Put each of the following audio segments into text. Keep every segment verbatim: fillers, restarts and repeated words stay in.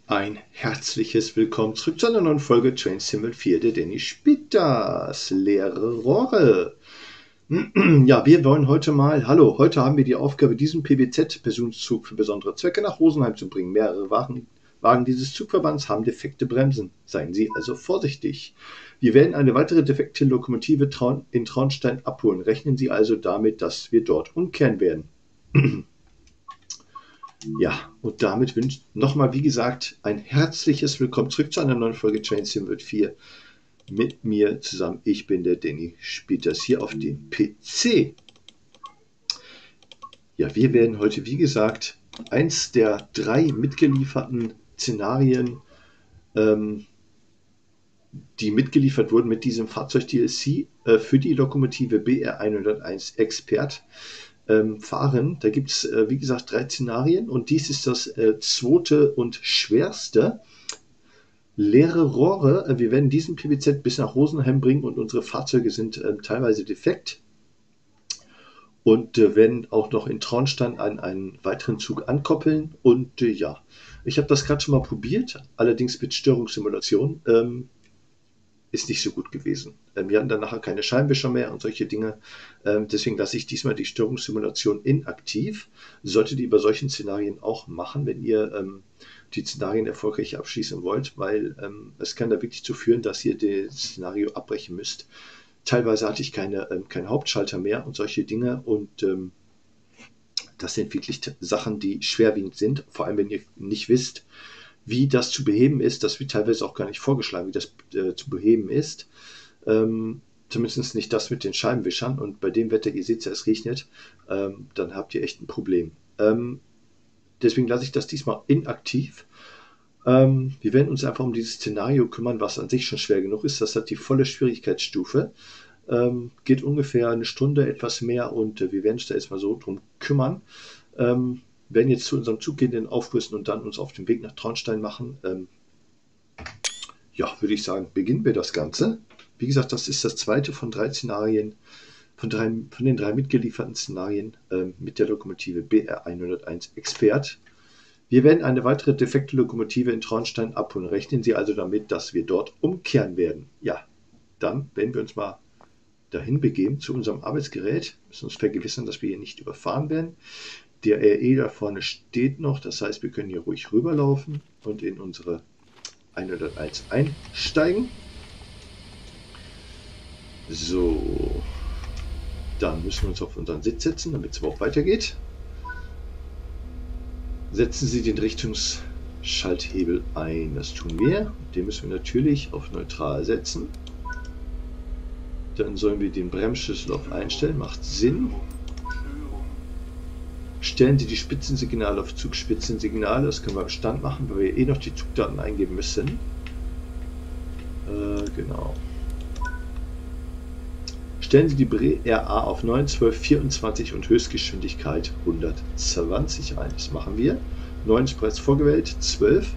Ein herzliches Willkommen zurück zu einer neuen Folge Train Sim vier. Der Danny spielt das. Leere Rohre. Ja, wir wollen heute mal, hallo, heute haben wir die Aufgabe, diesen P B Z-Personenzug für besondere Zwecke nach Rosenheim zu bringen. Mehrere Wagen, Wagen dieses Zugverbands haben defekte Bremsen. Seien Sie also vorsichtig. Wir werden eine weitere defekte Lokomotive in Traunstein abholen. Rechnen Sie also damit, dass wir dort umkehren werden. Ja, und damit wünscht nochmal, wie gesagt, ein herzliches Willkommen zurück zu einer neuen Folge Train Sim vier. Mit mir zusammen, ich bin der Danny, spielt das hier auf dem P C. Ja, wir werden heute, wie gesagt, eins der drei mitgelieferten Szenarien, ähm, die mitgeliefert wurden mit diesem Fahrzeug-D L C äh, für die Lokomotive B R hunderteins Expert, Ähm, fahren. Da gibt es, äh, wie gesagt, drei Szenarien und dies ist das äh, zweite und schwerste. Leere Rohre. Äh, wir werden diesen P B Z bis nach Rosenheim bringen und unsere Fahrzeuge sind äh, teilweise defekt und äh, werden auch noch in Traunstein an einen weiteren Zug ankoppeln. Und äh, ja, ich habe das gerade schon mal probiert, allerdings mit Störungssimulation. Ähm, ist nicht so gut gewesen. Ähm, wir hatten dann nachher keine Scheinwischer mehr und solche Dinge. Ähm, deswegen lasse ich diesmal die Störungssimulation inaktiv. Solltet ihr bei solchen Szenarien auch machen, wenn ihr ähm, die Szenarien erfolgreich abschließen wollt, weil ähm, es kann da wirklich zu führen, dass ihr das Szenario abbrechen müsst. Teilweise hatte ich keine, ähm, keinen Hauptschalter mehr und solche Dinge und ähm, das sind wirklich Sachen, die schwerwiegend sind, vor allem wenn ihr nicht wisst, wie das zu beheben ist. Das wird teilweise auch gar nicht vorgeschlagen, wie das äh, zu beheben ist. Ähm, zumindest nicht das mit den Scheibenwischern. Und bei dem Wetter, ihr seht ja, es regnet, ähm, dann habt ihr echt ein Problem. Ähm, deswegen lasse ich das diesmal inaktiv. Ähm, wir werden uns einfach um dieses Szenario kümmern, was an sich schon schwer genug ist. Das hat die volle Schwierigkeitsstufe. Ähm, geht ungefähr eine Stunde, etwas mehr. Und äh, wir werden uns da erstmal so drum kümmern. Ähm, werden jetzt zu unserem Zug gehen, den aufrüsten und dann uns auf den Weg nach Traunstein machen. Ähm, ja, würde ich sagen, beginnen wir das Ganze. Wie gesagt, das ist das zweite von drei Szenarien, von, drei, von den drei mitgelieferten Szenarien ähm, mit der Lokomotive B R hunderteins Expert. Wir werden eine weitere defekte Lokomotive in Traunstein abholen. Rechnen Sie also damit, dass wir dort umkehren werden. Ja, dann werden wir uns mal dahin begeben zu unserem Arbeitsgerät. Wir müssen uns vergewissern, dass wir hier nicht überfahren werden. Der R E da vorne steht noch, das heißt, wir können hier ruhig rüberlaufen und in unsere hunderteins einsteigen. So, dann müssen wir uns auf unseren Sitz setzen, damit es überhaupt weitergeht. Setzen Sie den Richtungsschalthebel ein, das tun wir. Den müssen wir natürlich auf neutral setzen. Dann sollen wir den Bremsschlüssel auf einstellen, macht Sinn. Stellen Sie die Spitzensignale auf Zugspitzensignale, das können wir im Stand machen, weil wir eh noch die Zugdaten eingeben müssen. Äh, genau. Stellen Sie die B R A auf neun, zwölf, vierundzwanzig und Höchstgeschwindigkeit hundertzwanzig ein. Das machen wir. neun ist bereits vorgewählt, zwölf,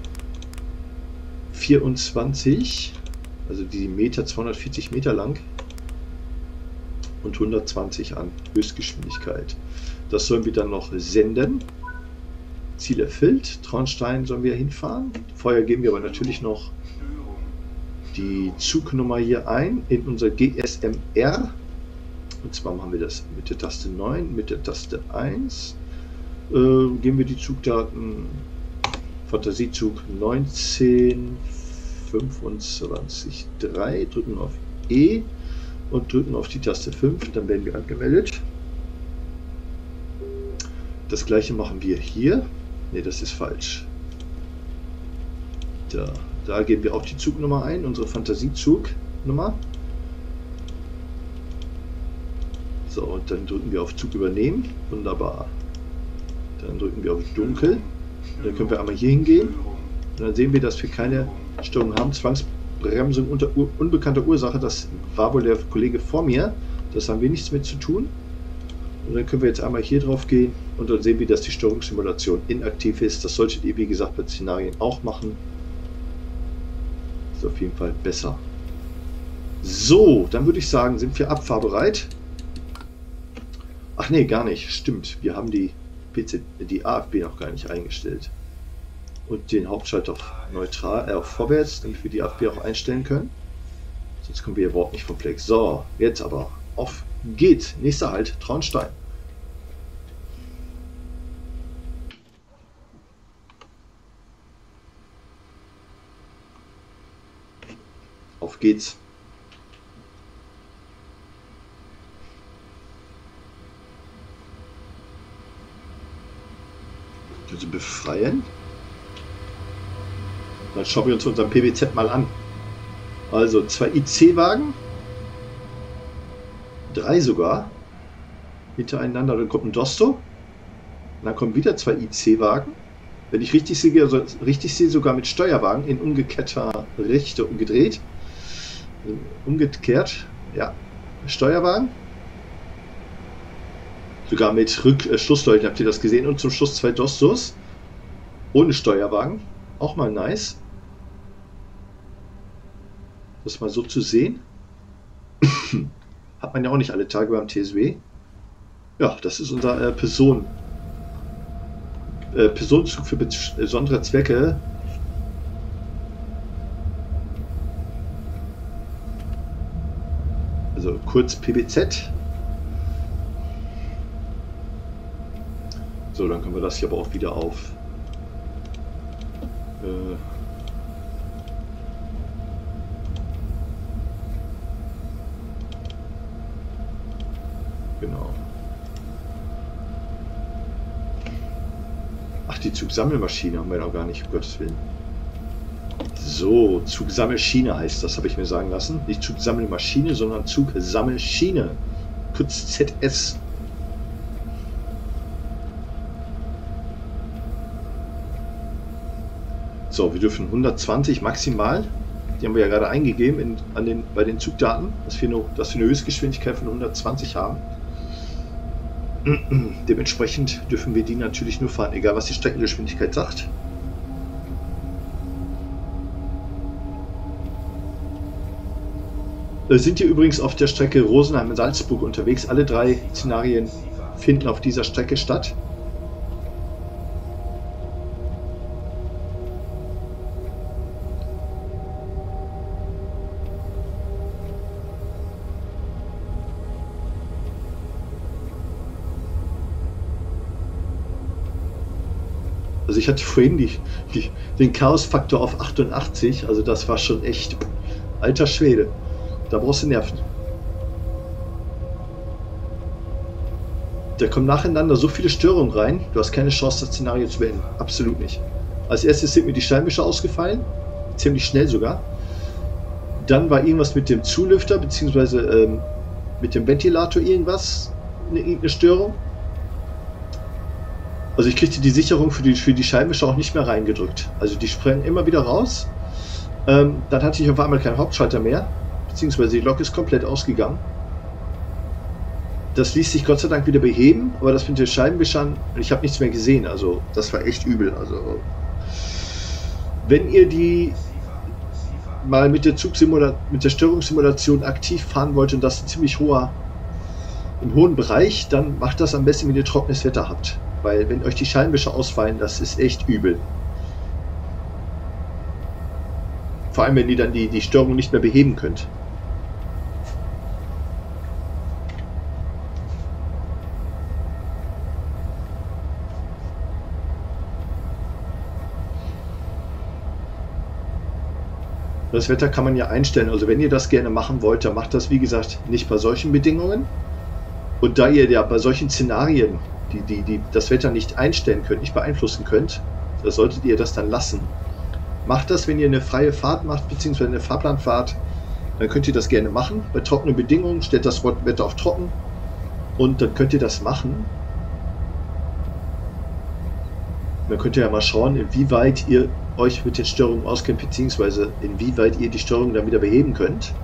vierundzwanzig, also die Meter, zweihundertvierzig Meter lang und hundertzwanzig an Höchstgeschwindigkeit. Das sollen wir dann noch senden. Ziel erfüllt. Traunstein sollen wir hinfahren. Vorher geben wir aber natürlich noch die Zugnummer hier ein in unser G S M R. Und zwar machen wir das mit der Taste neun, mit der Taste eins. Äh, geben wir die Zugdaten. Fantasiezug neunzehn fünfundzwanzig drei. Drücken auf E und drücken auf die Taste fünf. Dann werden wir angemeldet. Das gleiche machen wir hier. Ne, das ist falsch. Da, da geben wir auch die Zugnummer ein, unsere Fantasiezugnummer. So, und dann drücken wir auf Zug übernehmen. Wunderbar. Dann drücken wir auf Dunkel. Dann können wir einmal hier hingehen. Und dann sehen wir, dass wir keine Störung haben. Zwangsbremsung unter ur unbekannter Ursache. Das war wohl der Kollege vor mir. Das haben wir nichts mit zu tun. Und dann können wir jetzt einmal hier drauf gehen und dann sehen wir, dass die Steuerungssimulation inaktiv ist. Das solltet ihr, wie gesagt, bei Szenarien auch machen. Ist auf jeden Fall besser. So, dann würde ich sagen, sind wir abfahrbereit. Ach nee, gar nicht. Stimmt. Wir haben die, P C, die A F B noch gar nicht eingestellt. und den Hauptschalter auf neutral, äh, auf vorwärts, damit wir die Abwehr auch einstellen können. Sonst kommen wir überhaupt nicht vom Fleck. So, jetzt aber auf geht's. Nächster Halt, Traunstein. Auf geht's. Also befreien. Dann schauen wir uns unseren P B Z mal an. Also zwei I C-Wagen. Drei sogar. Hintereinander. Dann kommt ein Dosto. Und dann kommen wieder zwei I C-Wagen. Wenn ich richtig sehe, also richtig sehe, sogar mit Steuerwagen in umgekehrter Richtung umgedreht. Umgekehrt. Ja. Steuerwagen. Sogar mit Rück äh, Schlussleuchten, habt ihr das gesehen? Und zum Schluss zwei Dostos. Ohne Steuerwagen. Auch mal nice. Das mal so zu sehen. Hat man ja auch nicht alle Tage beim T S W. Ja, das ist unser äh, Person. Äh, Personenzug für besondere Zwecke. Also kurz P B Z. So, dann können wir das hier aber auch wieder auf. Äh, genau. Ach, die Zugsammelmaschine haben wir noch gar nicht, um Gottes Willen. So, Zugsammelschiene heißt das, habe ich mir sagen lassen. Nicht Zugsammelmaschine, sondern Zugsammelschiene. Kurz Z S. So, wir dürfen hundertzwanzig maximal. Die haben wir ja gerade eingegeben in, an den, bei den Zugdaten, dass wir, nur, dass wir eine Höchstgeschwindigkeit von hundertzwanzig haben. Dementsprechend dürfen wir die natürlich nur fahren, egal was die Streckengeschwindigkeit sagt. Wir sind hier übrigens auf der Strecke Rosenheim-Salzburg unterwegs. Alle drei Szenarien finden auf dieser Strecke statt. Also ich hatte vorhin die, die, den Chaos-Faktor auf achtundachtzig, also das war schon echt alter Schwede. Da brauchst du Nerven. Da kommen nacheinander so viele Störungen rein, du hast keine Chance, das Szenario zu beenden. Absolut nicht. Als erstes sind mir die Scheinwischer ausgefallen, ziemlich schnell sogar. Dann war irgendwas mit dem Zulüfter, beziehungsweise ähm, mit dem Ventilator irgendwas, eine, irgendeine Störung. Also ich kriegte die Sicherung für die, für die Scheibenwischer auch nicht mehr reingedrückt. Also die sprengen immer wieder raus. Ähm, dann hatte ich auf einmal keinen Hauptschalter mehr, beziehungsweise die Lok ist komplett ausgegangen. Das ließ sich Gott sei Dank wieder beheben, aber das mit den Scheibenwischern, ich habe nichts mehr gesehen. Also das war echt übel. Also wenn ihr die mal mit der Zugsimulation, mit der Störungssimulation aktiv fahren wollt und das in ziemlich hoher, im hohen Bereich, dann macht das am besten, wenn ihr trockenes Wetter habt. Weil wenn euch die Scheinwischer ausfallen, das ist echt übel. Vor allem, wenn ihr dann die, die Störung nicht mehr beheben könnt. Das Wetter kann man ja einstellen. Also wenn ihr das gerne machen wollt, dann macht das, wie gesagt, nicht bei solchen Bedingungen. Und da ihr ja bei solchen Szenarien die, die, die das Wetter nicht einstellen könnt, nicht beeinflussen könnt, da solltet ihr das dann lassen. Macht das, wenn ihr eine freie Fahrt macht, beziehungsweise eine Fahrplanfahrt, dann könnt ihr das gerne machen. Bei trockenen Bedingungen stellt das Wetter auf trocken und dann könnt ihr das machen. Dann könnt ihr ja mal schauen, inwieweit ihr euch mit den Störungen auskennt, beziehungsweise inwieweit ihr die Störungen dann wieder beheben könnt.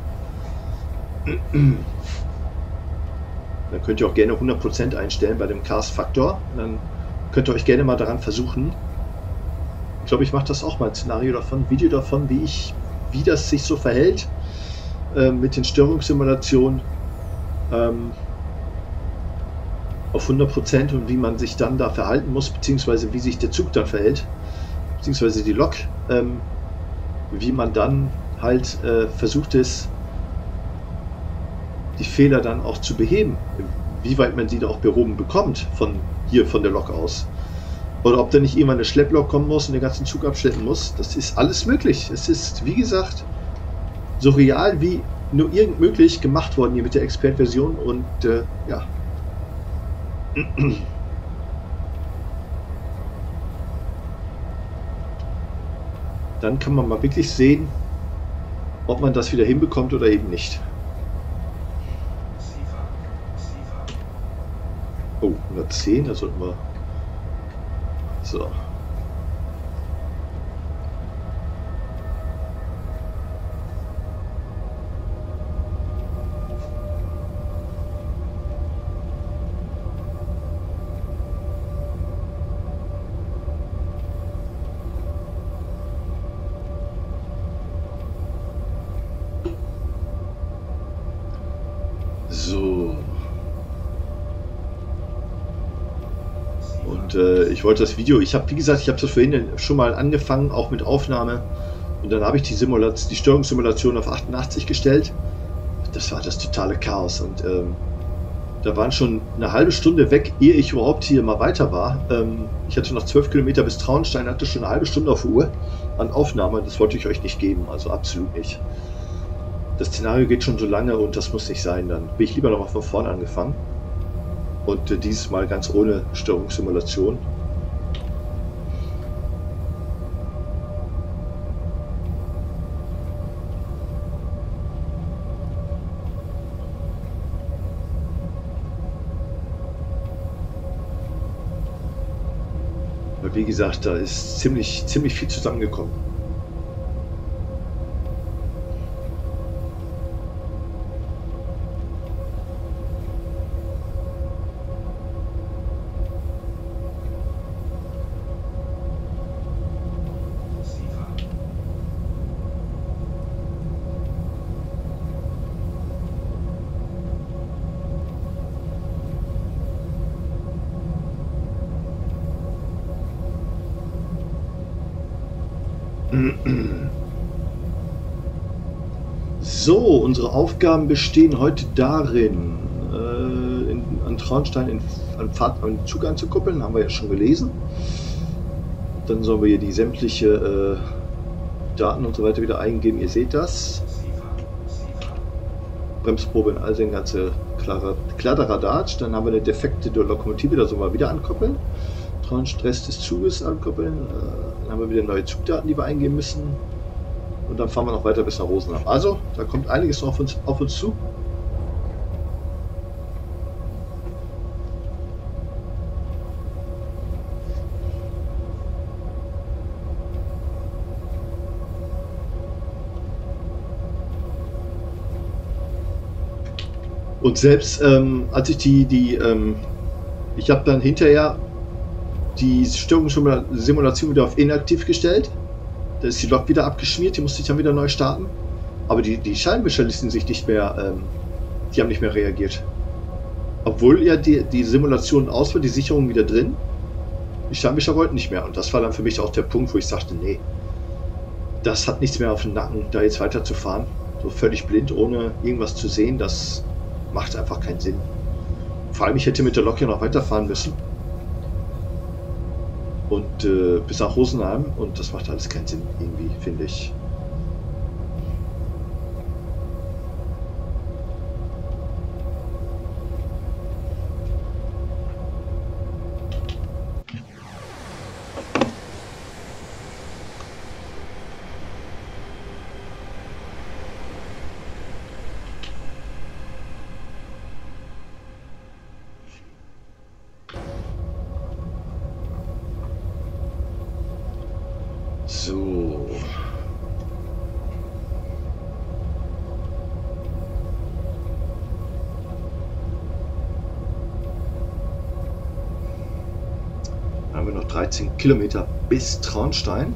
Dann könnt ihr auch gerne hundert Prozent einstellen bei dem Chaos-Faktor. Dann könnt ihr euch gerne mal daran versuchen. Ich glaube, ich mache das auch mal, ein Szenario davon, ein Video davon, wie ich, wie das sich so verhält äh, mit den Störungssimulationen ähm, auf hundert Prozent und wie man sich dann da verhalten muss, beziehungsweise wie sich der Zug dann verhält. beziehungsweise die Lok, ähm, wie man dann halt äh, versucht ist, die Fehler dann auch zu beheben. Wie weit man die da auch behoben bekommt von hier, von der Lok aus. Oder ob da nicht irgendwann eine Schlepplok kommen muss und den ganzen Zug abschleppen muss. Das ist alles möglich. Es ist, wie gesagt, so real wie nur irgend möglich gemacht worden hier mit der Expert-Version. Und äh, ja. Dann kann man mal wirklich sehen, ob man das wieder hinbekommt oder eben nicht. Oh, hundertzehn, da sollten wir... So. So. Und äh, ich wollte das Video, ich habe, wie gesagt, ich habe das vorhin schon mal angefangen, auch mit Aufnahme. Und dann habe ich die, Simulation, die Steuerungssimulation auf achtundachtzig gestellt. Das war das totale Chaos. Und ähm, da waren schon eine halbe Stunde weg, ehe ich überhaupt hier mal weiter war. Ähm, ich hatte noch zwölf Kilometer bis Traunstein, hatte schon eine halbe Stunde auf der Uhr an Aufnahme. Das wollte ich euch nicht geben, also absolut nicht. Das Szenario geht schon so lange und das muss nicht sein. Dann bin ich lieber noch mal von vorne angefangen. Und äh, dieses Mal ganz ohne Steuerungssimulation. Weil wie gesagt, da ist ziemlich, ziemlich viel zusammengekommen. So, unsere Aufgaben bestehen heute darin, äh, in, an Traunstein in, an Fahrt, an Zug anzukuppeln, haben wir ja schon gelesen. Dann sollen wir hier die sämtliche äh, Daten und so weiter wieder eingeben, ihr seht das. Bremsprobe in Alsen, ganze Kladderadatsch. Dann haben wir eine defekte Lokomotive, da sollen wir wieder ankoppeln. Stress des Zuges ankoppeln. Dann haben wir wieder neue Zugdaten, die wir eingeben müssen. Und dann fahren wir noch weiter bis nach Rosenheim. Also, da kommt einiges noch auf uns, auf uns zu. Und selbst ähm, als ich die, die ähm, ich habe dann hinterher die Steuerungssimulation wieder auf inaktiv gestellt. Da ist die Lok wieder abgeschmiert, die musste ich dann wieder neu starten. Aber die, die Scheibenwischer ließen sich nicht mehr, ähm, die haben nicht mehr reagiert. Obwohl ja die, die Simulation aus war, die Sicherung wieder drin. Die Scheibenwischer wollten nicht mehr. Und das war dann für mich auch der Punkt, wo ich sagte, nee, das hat nichts mehr auf dem Nacken, da jetzt weiterzufahren. So völlig blind, ohne irgendwas zu sehen, das macht einfach keinen Sinn. Vor allem, ich hätte mit der Lok ja noch weiterfahren müssen. Und äh, bis nach Rosenheim, und das macht alles keinen Sinn, irgendwie, finde ich. So. Dann haben wir noch dreizehn Kilometer bis Traunstein.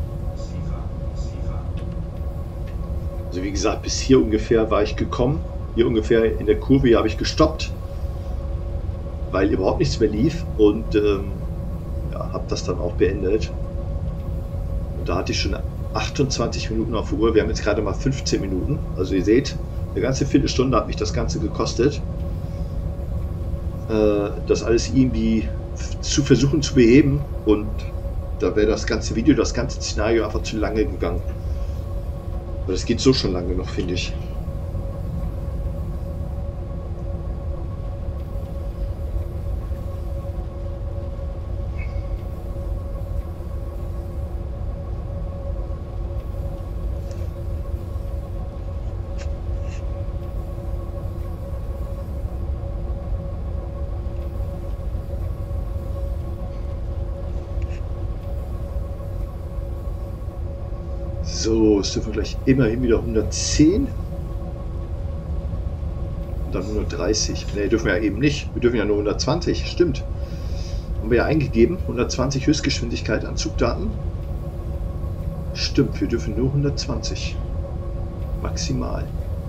Also wie gesagt, bis hier ungefähr war ich gekommen. Hier ungefähr in der Kurve hier habe ich gestoppt, weil überhaupt nichts mehr lief und ähm, ja, habe das dann auch beendet. Und da hatte ich schon achtundzwanzig Minuten auf der Uhr. Wir haben jetzt gerade mal fünfzehn Minuten. Also ihr seht, eine ganze Viertelstunde hat mich das Ganze gekostet, äh, das alles irgendwie zu versuchen zu beheben. Und da wäre das ganze Video, das ganze Szenario einfach zu lange gegangen. Aber das geht so schon lange noch, finde ich. So, es dürfen gleich immerhin wieder hundertzehn. Und dann hundertdreißig. Ne, dürfen wir ja eben nicht. Wir dürfen ja nur hundertzwanzig. Stimmt. Haben wir ja eingegeben. hundertzwanzig Höchstgeschwindigkeit an Zugdaten. Stimmt, wir dürfen nur hundertzwanzig. Maximal.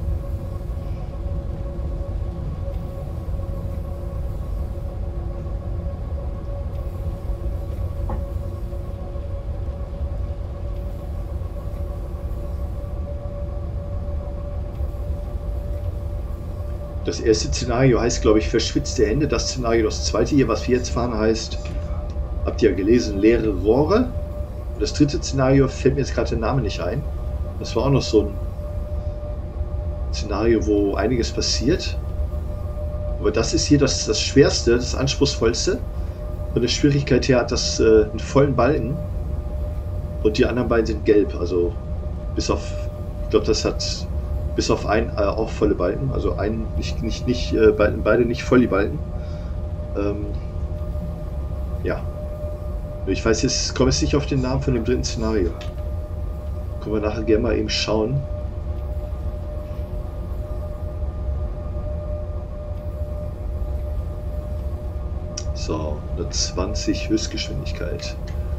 Das erste Szenario heißt, glaube ich, verschwitzte Hände. Das Szenario, das zweite hier, was wir jetzt fahren, heißt, habt ihr ja gelesen, leere Rohre. Und das dritte Szenario fällt mir jetzt gerade der Name nicht ein. Das war auch noch so ein Szenario, wo einiges passiert. Aber das ist hier das, das Schwerste, das Anspruchsvollste. Von der Schwierigkeit her hat das äh, einen vollen Balken. Und die anderen beiden sind gelb. Also bis auf, ich glaube, das hat bis auf einen äh, auch volle Balken. Also einen nicht, nicht, nicht äh, beide nicht voll die Balken. Ähm, ja. Ich weiß jetzt, komme jetzt nicht auf den Namen von dem dritten Szenario. Können wir nachher gerne mal eben schauen. So, hundertzwanzig Höchstgeschwindigkeit.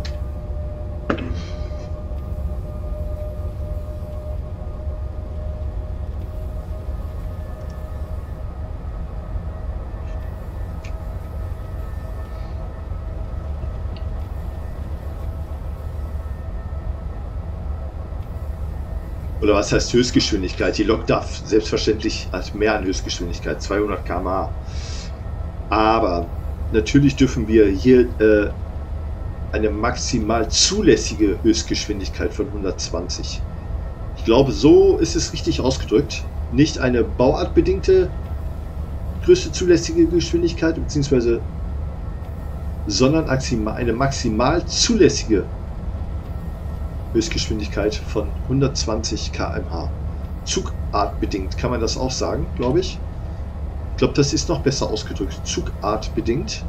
Oder was heißt Höchstgeschwindigkeit? Die Lok darf selbstverständlich als mehr an Höchstgeschwindigkeit, zweihundert Kilometer pro Stunde. Aber natürlich dürfen wir hier äh, eine maximal zulässige Höchstgeschwindigkeit von hundertzwanzig. Ich glaube, so ist es richtig ausgedrückt. Nicht eine bauartbedingte größte zulässige Geschwindigkeit, beziehungsweise sondern eine maximal zulässige Höchstgeschwindigkeit von hundertzwanzig Kilometer pro Stunde. Zugartbedingt kann man das auch sagen, glaube ich. Ich glaube, das ist noch besser ausgedrückt. Zugartbedingt.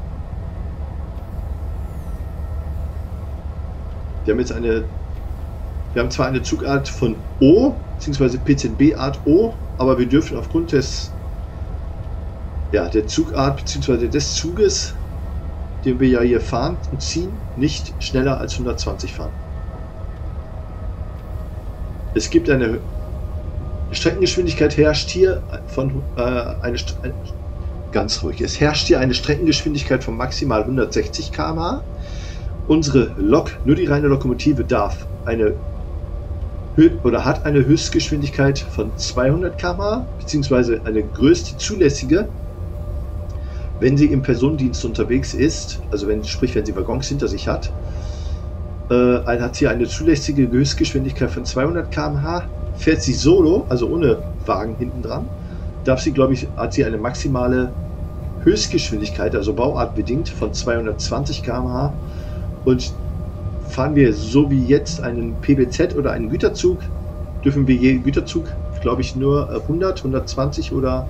Wir haben jetzt eine, wir haben zwar eine Zugart von O, beziehungsweise P Z B-Art O, aber wir dürfen aufgrund des, ja, der Zugart, beziehungsweise des Zuges, den wir ja hier fahren und ziehen, nicht schneller als hundertzwanzig fahren. Es gibt eine Streckengeschwindigkeit, herrscht hier von äh, eine, eine ganz ruhig. Es herrscht hier eine Streckengeschwindigkeit von maximal hundertsechzig Kilometer pro Stunde. Unsere Lok, nur die reine Lokomotive, darf eine oder hat eine Höchstgeschwindigkeit von zweihundert Kilometer pro Stunde, beziehungsweise eine größte zulässige, wenn sie im Personendienst unterwegs ist, also wenn, sprich wenn sie Waggons hinter sich hat. Äh, hat sie eine zulässige Höchstgeschwindigkeit von zweihundert Kilometer pro Stunde. Fährt sie solo, also ohne Wagen hinten dran, darf sie, glaube ich, hat sie eine maximale Höchstgeschwindigkeit, also bauartbedingt, von zweihundertzwanzig Kilometer pro Stunde. Und fahren wir so wie jetzt einen P B Z oder einen Güterzug, dürfen wir je Güterzug, glaube ich, nur hundert, hundertzwanzig oder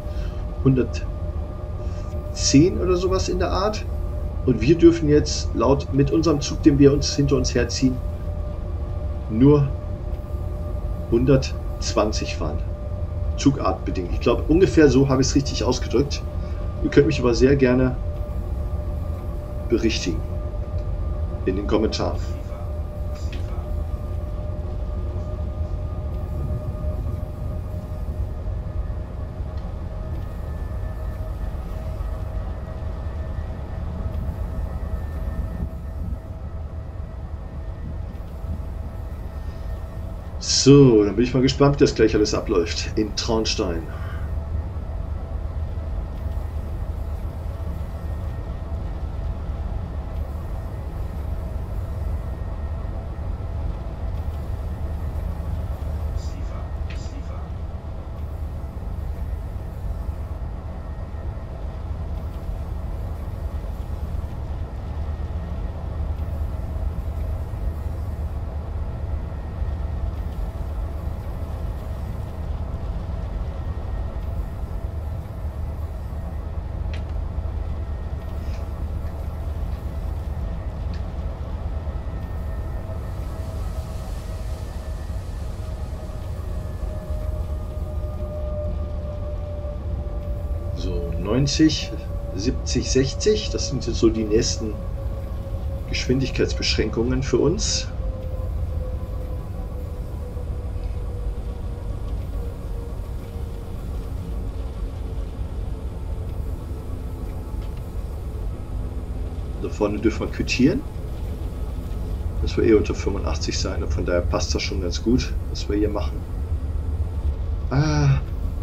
hundertzehn oder sowas in der Art. Und wir dürfen jetzt laut mit unserem Zug, den wir uns hinter uns herziehen, nur hundertzwanzig fahren. Zugartbedingt. Ich glaube, ungefähr so habe ich es richtig ausgedrückt. Ihr könnt mich aber sehr gerne berichtigen in den Kommentaren. So, dann bin ich mal gespannt, wie das gleich alles abläuft in Traunstein. So, neunzig, siebzig, sechzig, das sind jetzt so die nächsten Geschwindigkeitsbeschränkungen für uns. Da vorne dürfen wir quittieren. Das wir eh unter fünfundachtzig sein und von daher passt das schon ganz gut, was wir hier machen. Ah.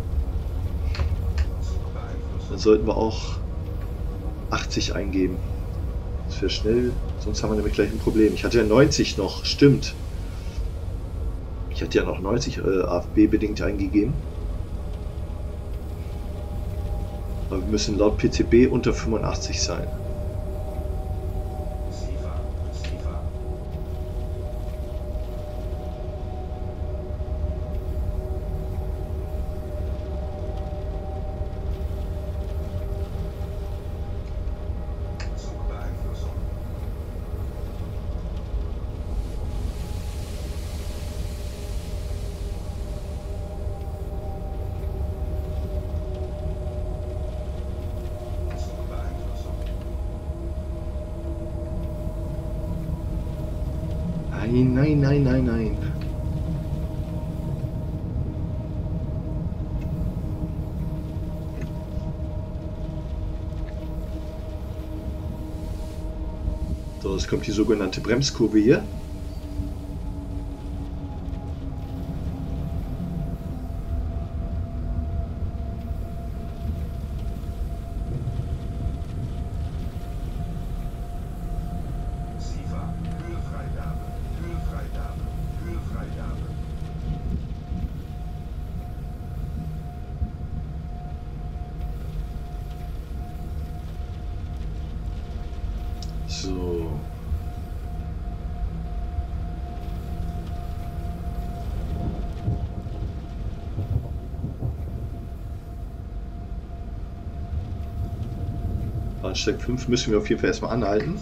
Dann sollten wir auch achtzig eingeben. Das wäre schnell, sonst haben wir nämlich gleich ein Problem. Ich hatte ja neunzig noch, stimmt. Ich hatte ja noch neunzig äh, A F B-bedingt eingegeben. Aber wir müssen laut P C B unter fünfundachtzig sein. Nein, nein, nein, nein, nein. So, jetzt kommt die sogenannte Bremskurve hier. So. Bahnsteig fünf müssen wir auf jeden Fall erstmal anhalten.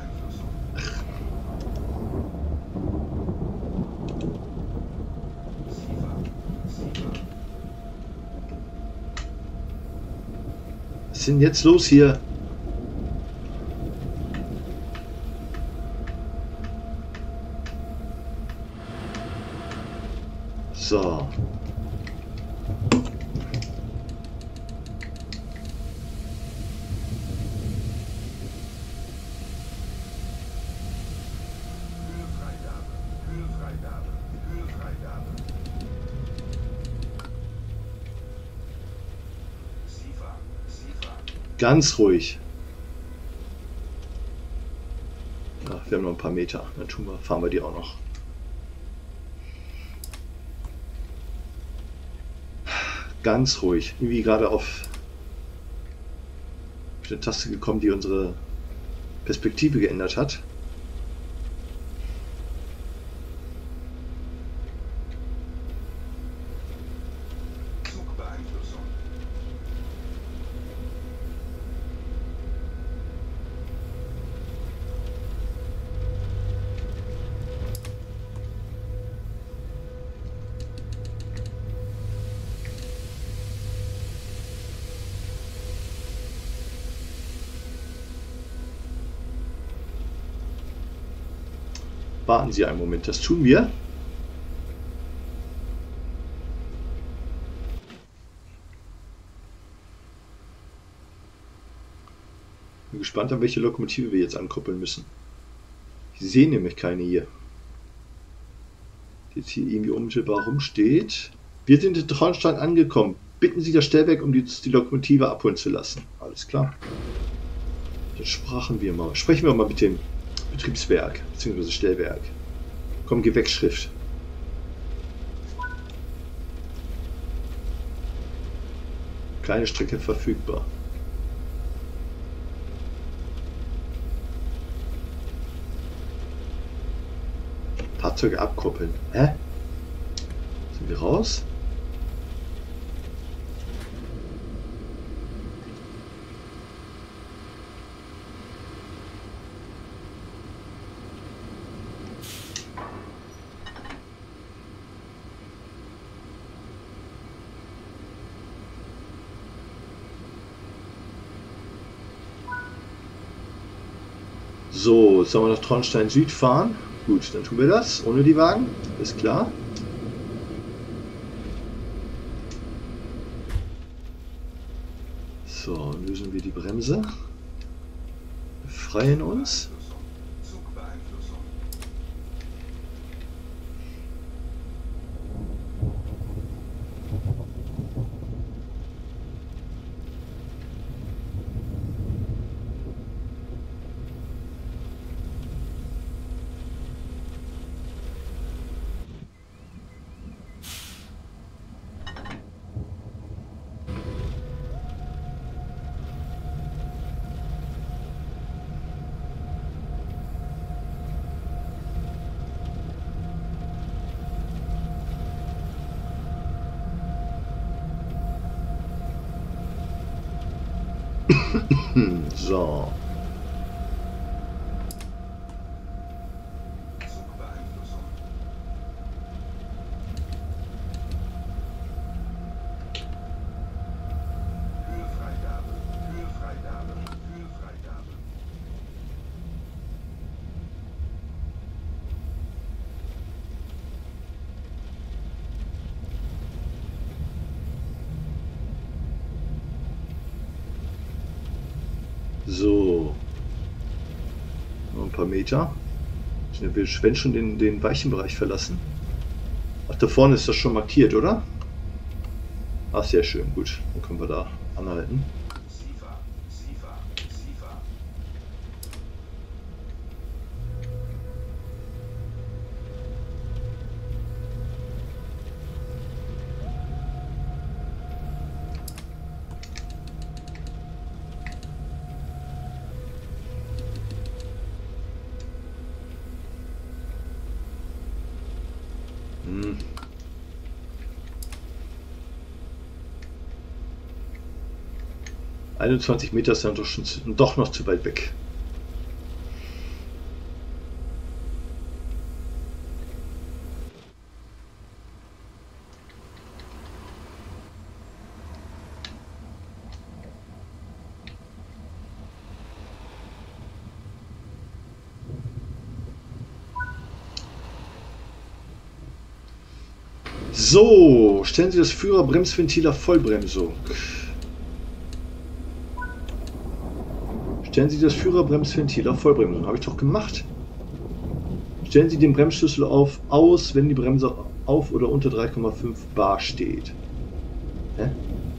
Was ist denn jetzt los hier? So. Ganz ruhig. Ja, wir haben noch ein paar Meter. Dann tun wir, fahren wir die auch noch. Ganz ruhig. Irgendwie gerade auf eine Taste gekommen, die unsere Perspektive geändert hat. Warten Sie einen Moment, das tun wir. Bin gespannt, an welche Lokomotive wir jetzt ankoppeln müssen. Ich sehe nämlich keine hier. jetzt hier irgendwie unmittelbar rumsteht. Wir sind in Traunstein angekommen. Bitten Sie das Stellwerk, um die, die Lokomotive abholen zu lassen. Alles klar. Dann sprachen wir mal. Sprechen wir mal mit dem Betriebswerk bzw. Stellwerk. Komm, geh weg, Schrift. Kleine Strecke verfügbar. Fahrzeuge abkoppeln. Hä? Sind wir raus? So, jetzt sollen wir nach Traunstein Süd fahren. Gut, dann tun wir das ohne die Wagen. Ist klar. So, lösen wir die Bremse. Befreien uns. So. So. Noch ein paar Meter. Wir werden schon den, den weichen Bereich verlassen. Ach, da vorne ist das schon markiert, oder? Ach, sehr schön. Gut, dann können wir da anhalten. einundzwanzig Meter ist dann doch, schon, doch noch zu weit weg. So, stellen Sie das Führerbremsventil auf Vollbremsung. Stellen Sie das Führerbremsventil auf Vollbremsung. Habe ich doch gemacht. Stellen Sie den Bremsschlüssel auf aus, wenn die Bremse auf oder unter drei Komma fünf Bar steht. Hä?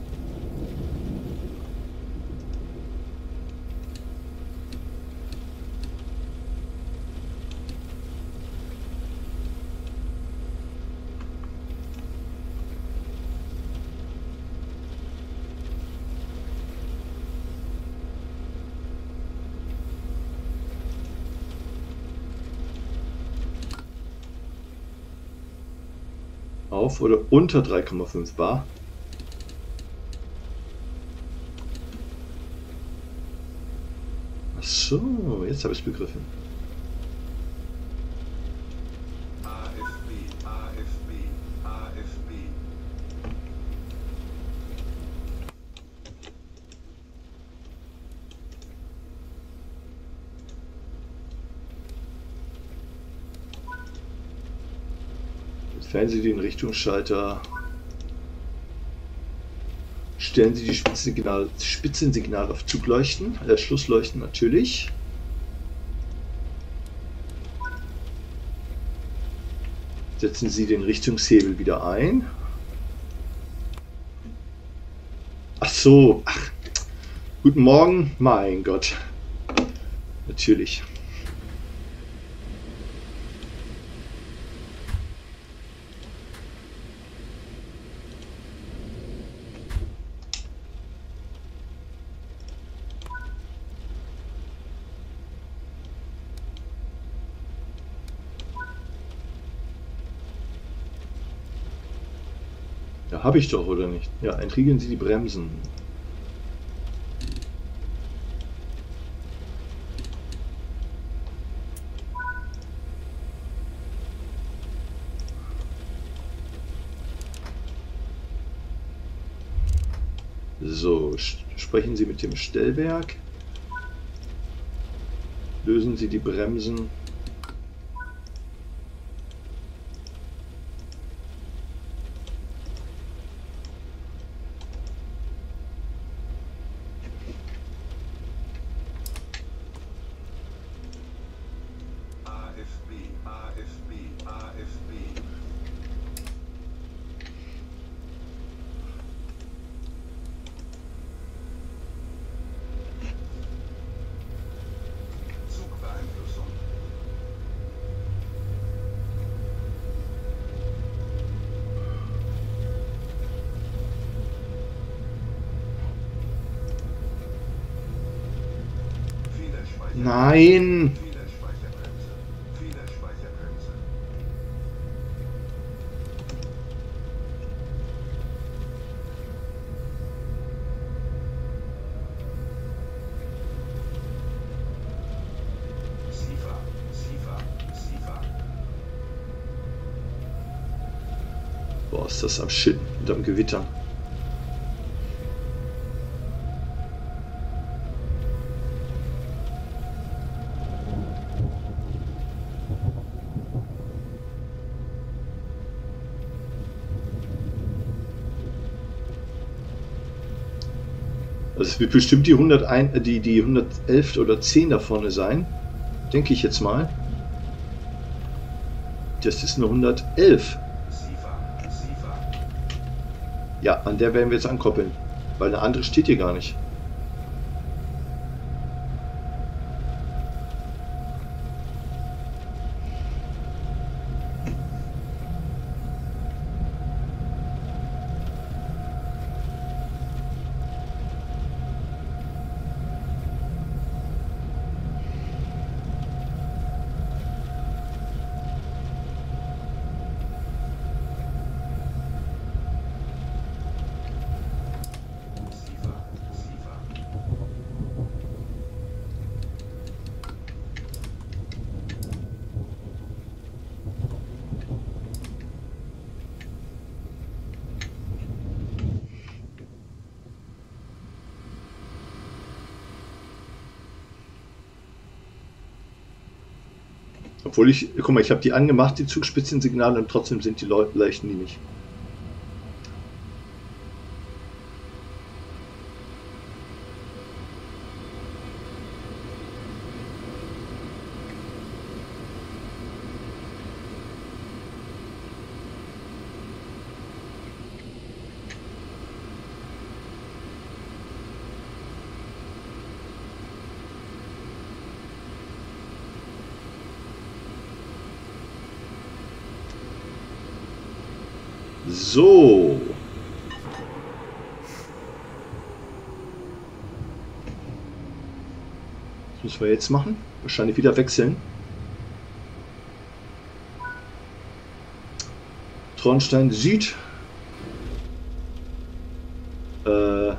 Auf oder unter drei Komma fünf Bar. Ach so, jetzt habe ich es begriffen. A F B, A F B, A F B. Entfernen Sie den Richtungsschalter. Stellen Sie die Spitzensignal, Spitzensignal auf Zugleuchten, äh, Schlussleuchten natürlich. Setzen Sie den Richtungshebel wieder ein. Ach so, ach, guten Morgen, mein Gott. Natürlich. Ja, habe ich doch, oder nicht? Ja, entriegeln Sie die Bremsen. So, sprechen Sie mit dem Stellwerk. Lösen Sie die Bremsen. A F B, A F B, A F B. Zugbeeinflussung. Fehlerspeicher. Nein! Fehlerspeicherbremse. Fehlerspeicherbremse. SIFA, SIFA, SIFA. Boah, ist das am Schitten und am Gewittern. Also es wird bestimmt die hunderteins, äh, die, die hundertelf oder zehn da vorne sein. Denke ich jetzt mal. Das ist eine hundertelf. SIFA, SIFA. Ja, an der werden wir jetzt ankoppeln. Weil eine andere steht hier gar nicht. SIFA, SIFA. Obwohl ich, guck mal, ich habe die angemacht, die Zugspitzensignale, und trotzdem sind die Leu- leuchten die nicht. So. Was müssen wir jetzt machen? Wahrscheinlich wieder wechseln. Traunstein Süd. Äh.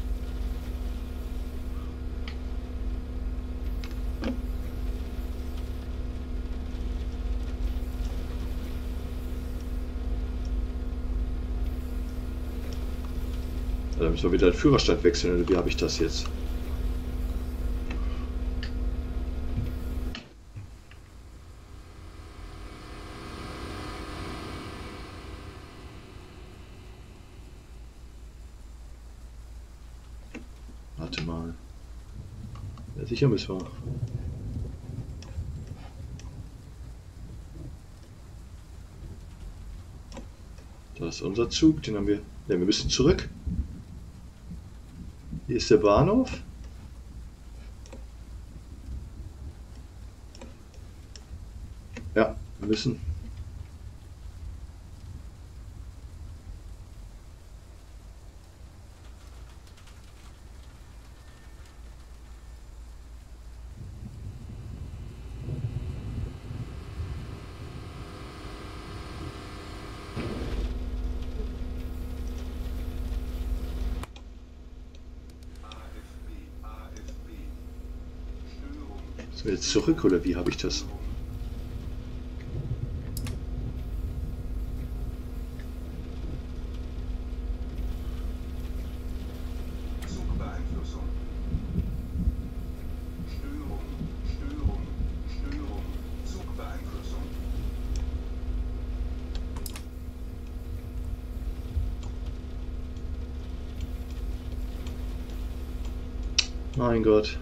Da müssen wir wieder den Führerstand wechseln, oder wie habe ich das jetzt? Warte mal. Ja, sicher müssen wir. Da ist unser Zug, den haben wir. Ja, wir müssen zurück. Hier ist der Bahnhof. Ja, wir müssen. Sind wir jetzt zurück oder wie habe ich das? Zugbeeinflussung. Störung, Störung, Störung, Zugbeeinflussung. Mein Gott.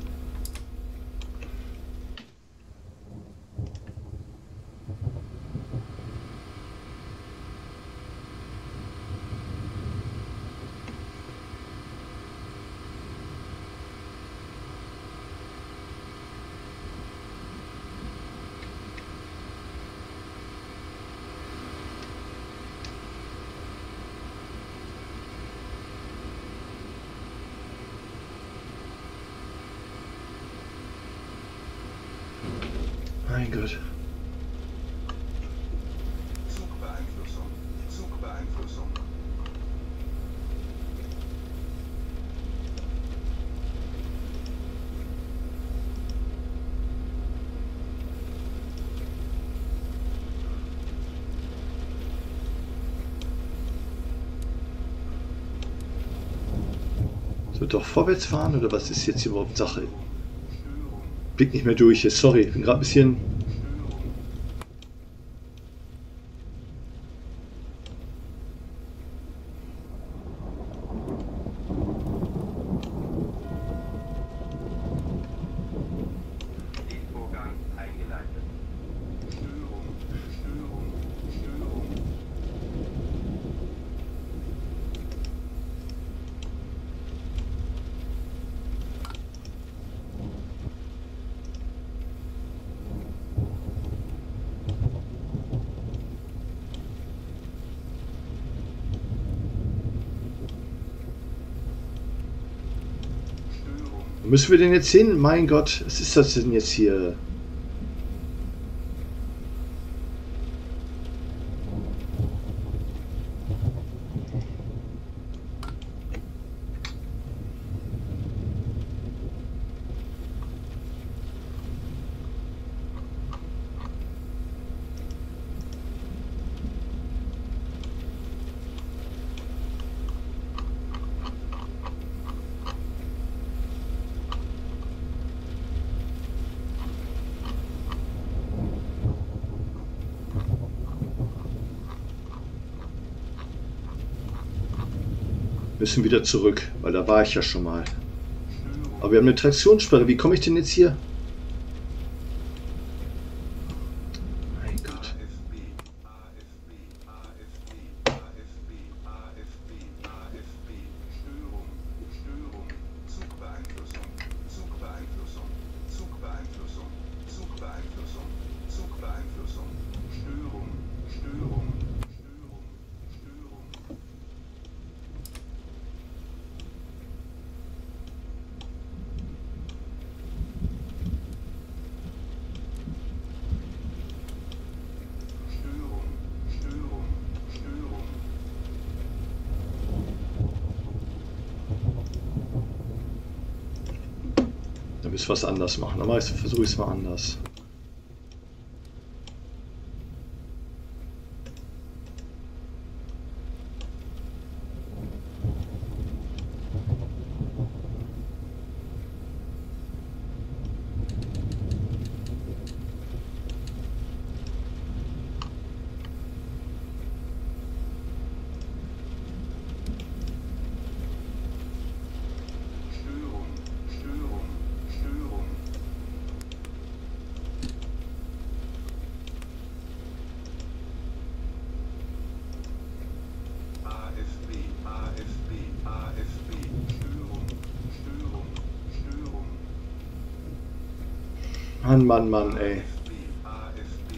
Mein Gott. Zugbeeinflussung, Zugbeeinflussung. So, doch vorwärts fahren oder was ist jetzt überhaupt Sache? Störung, Blick nicht mehr durch jetzt, sorry, bin gerade ein bisschen. Störung. Lichtvorgang eingeleitet. Störung, Störung, Störung. Störung, Wo müssen wir denn jetzt hin? Mein Gott, was ist das denn jetzt hier? Müssen wieder zurück, weil da war ich ja schon mal. Störung. Aber wir haben eine Traktionssperre. Wie komme ich denn jetzt hier? Mein Gott. A F B, A F B, A F B, A F B, A F B, A F B. Störung, Störung, Zugbeeinflussung, Zugbeeinflussung, Zugbeeinflussung, Zugbeeinflussung, Zugbeeinflussung. Störung, Störung, Störung, Störung. Störung, Störung, Störung. Da müssen wir es anders machen. Aber ich versuche es mal anders. Störung, Störung, Störung. Mann, Mann, Mann, ey. AFB, AFB.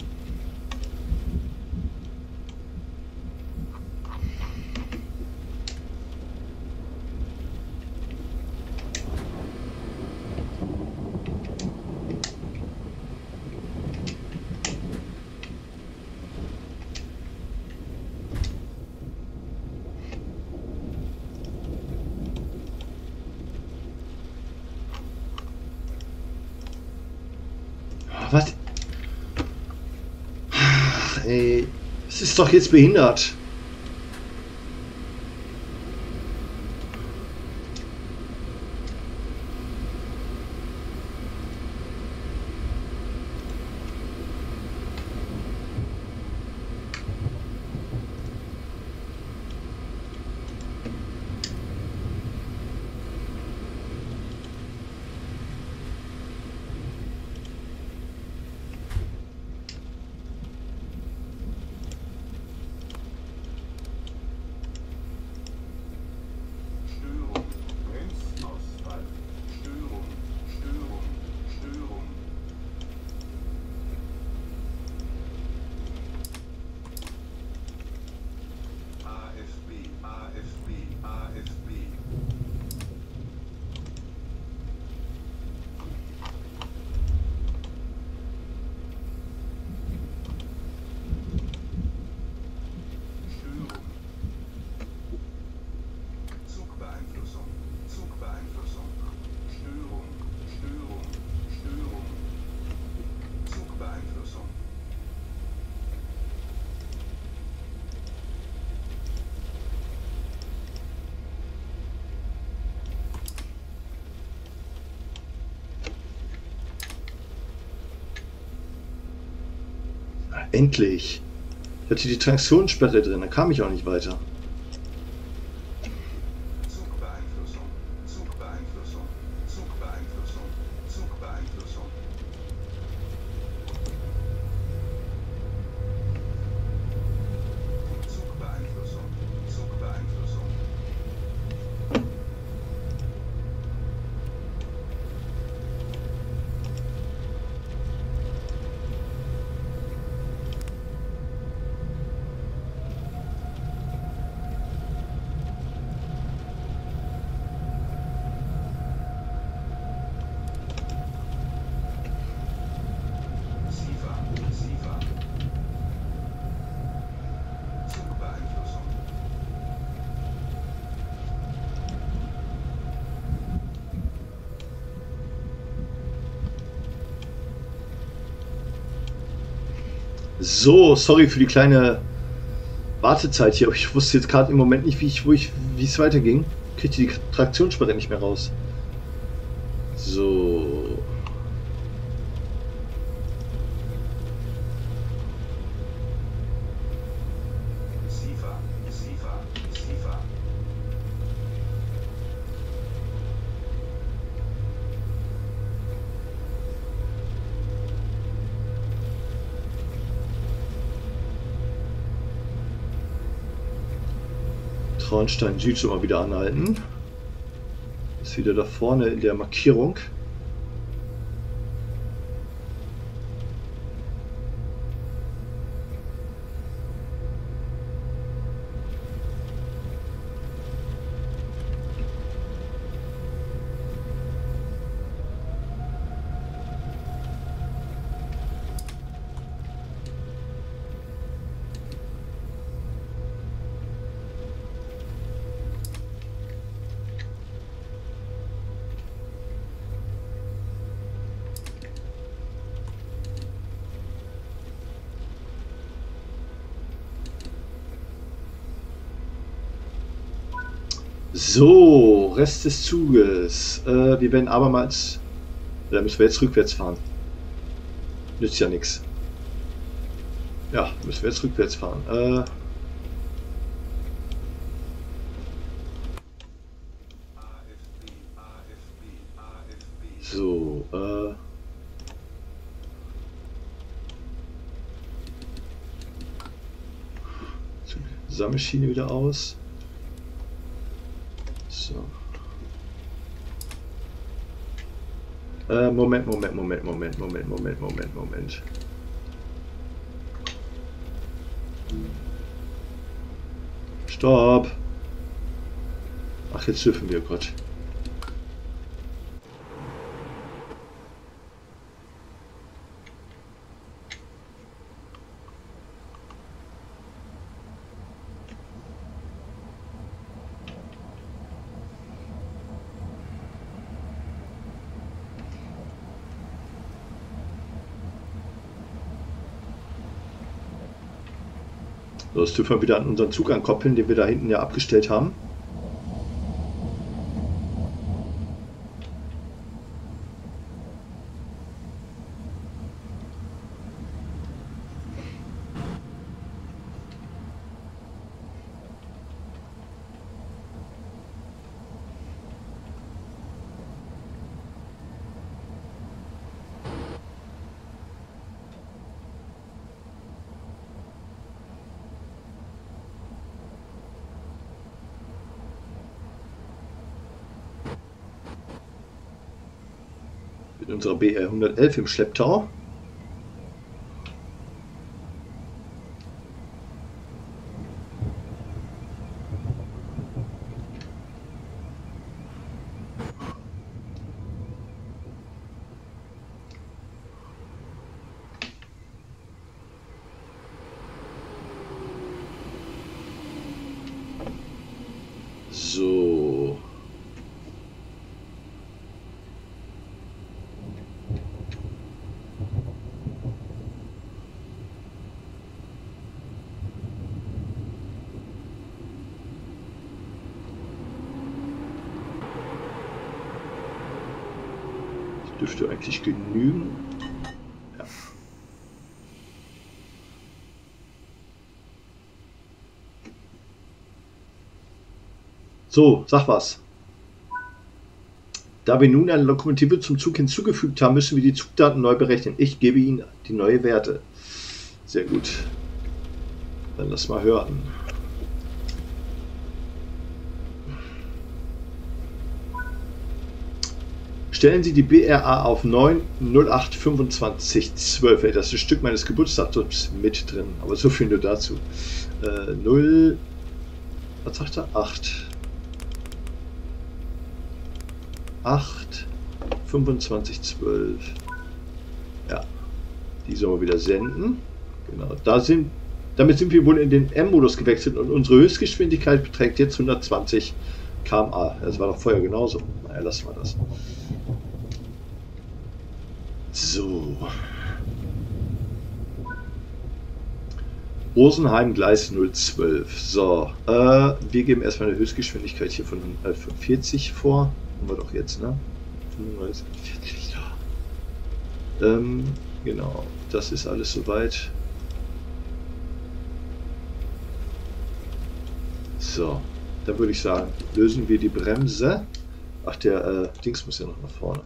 Was? Ach, ey. Es ist doch jetzt behindert. Störung, Bremsausfall, Störung, Störung, Störung. AFB, AFB, AFB. Störung. Zugbeeinflussung, Zugbeeinflussung, Störung, Störung, Störung, Zugbeeinflussung. Endlich. Ich hatte die Traktionssperre drin, da kam ich auch nicht weiter. Zugbeeinflussung, Zugbeeinflussung, Zugbeeinflussung, Zugbeeinflussung. Zugbeeinflussung, Zugbeeinflussung. SIFA, SIFA. Zugbeeinflussung. So, sorry für die kleine Wartezeit hier, aber ich wusste jetzt gerade im Moment nicht, wie ich, wo ich, wie es weiterging. Kriegte die Traktionssperre nicht mehr raus. So. SIFA, SIFA, SIFA. Traunstein Süd schon mal wieder anhalten. Ist wieder da vorne in der Markierung. So, Rest des Zuges. Äh, wir werden abermals. Da müssen wir jetzt rückwärts fahren. Nützt ja nichts. Ja, müssen wir jetzt rückwärts fahren. Äh, AFB, AFB, AFB. so, äh. Sammelschiene wieder aus. So. Äh, Moment, Moment, Moment, Moment, Moment, Moment, Moment, Moment. Stopp! Ach, jetzt dürfen wir, Gott. So, das dürfen wir wieder an unseren Zug ankoppeln, den wir da hinten ja abgestellt haben. Mit unserer B R hundertelf im Schlepptau. So. Das dürfte eigentlich genügen. Ja. So, sag was. Da wir nun eine Lokomotive zum Zug hinzugefügt haben, müssen wir die Zugdaten neu berechnen. Ich gebe Ihnen die neue Werte. Sehr gut. Dann lass mal hören. Stellen Sie die B R A auf neun null acht fünfundzwanzig zwölf. Das ist ein Stück meines Geburtsdatums mit drin. Aber so viel nur dazu. Äh, null. Was sagt er? acht. acht, fünfundzwanzig, zwölf. Ja, die sollen wir wieder senden. Genau, da sind, damit sind wir wohl in den M-Modus gewechselt und unsere Höchstgeschwindigkeit beträgt jetzt hundertzwanzig Kilometer pro Stunde. Das war doch vorher genauso. Naja, lassen wir das. So. Rosenheim, Gleis null zwölf. So, äh, wir geben erstmal eine Höchstgeschwindigkeit hier von äh, vierzig vor. Haben wir doch jetzt, ne? fünfunddreißig, vierzig, ja. Ähm, genau, das ist alles soweit. So, dann würde ich sagen, lösen wir die Bremse. Ach, der äh, Dings muss ja noch nach vorne.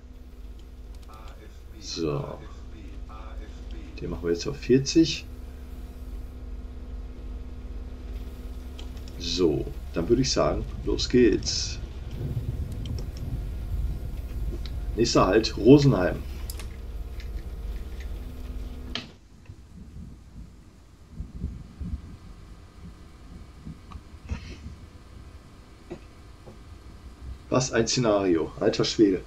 So, den machen wir jetzt auf vierzig. So, dann würde ich sagen, los geht's. Nächster Halt, Rosenheim. Was ein Szenario, alter Schwede.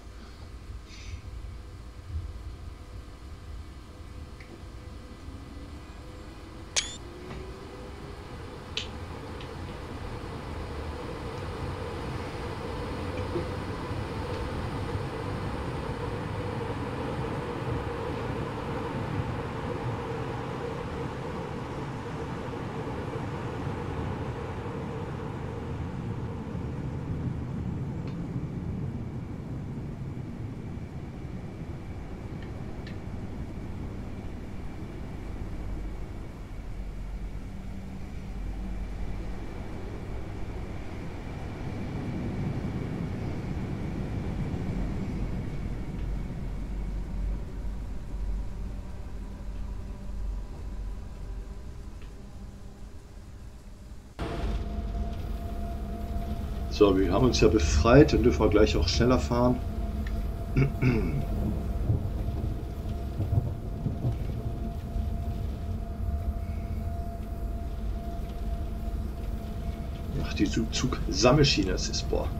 So, wir haben uns ja befreit, dann dürfen wir gleich auch schneller fahren. Ach, die Zug-Sammelschiene, das ist, boah.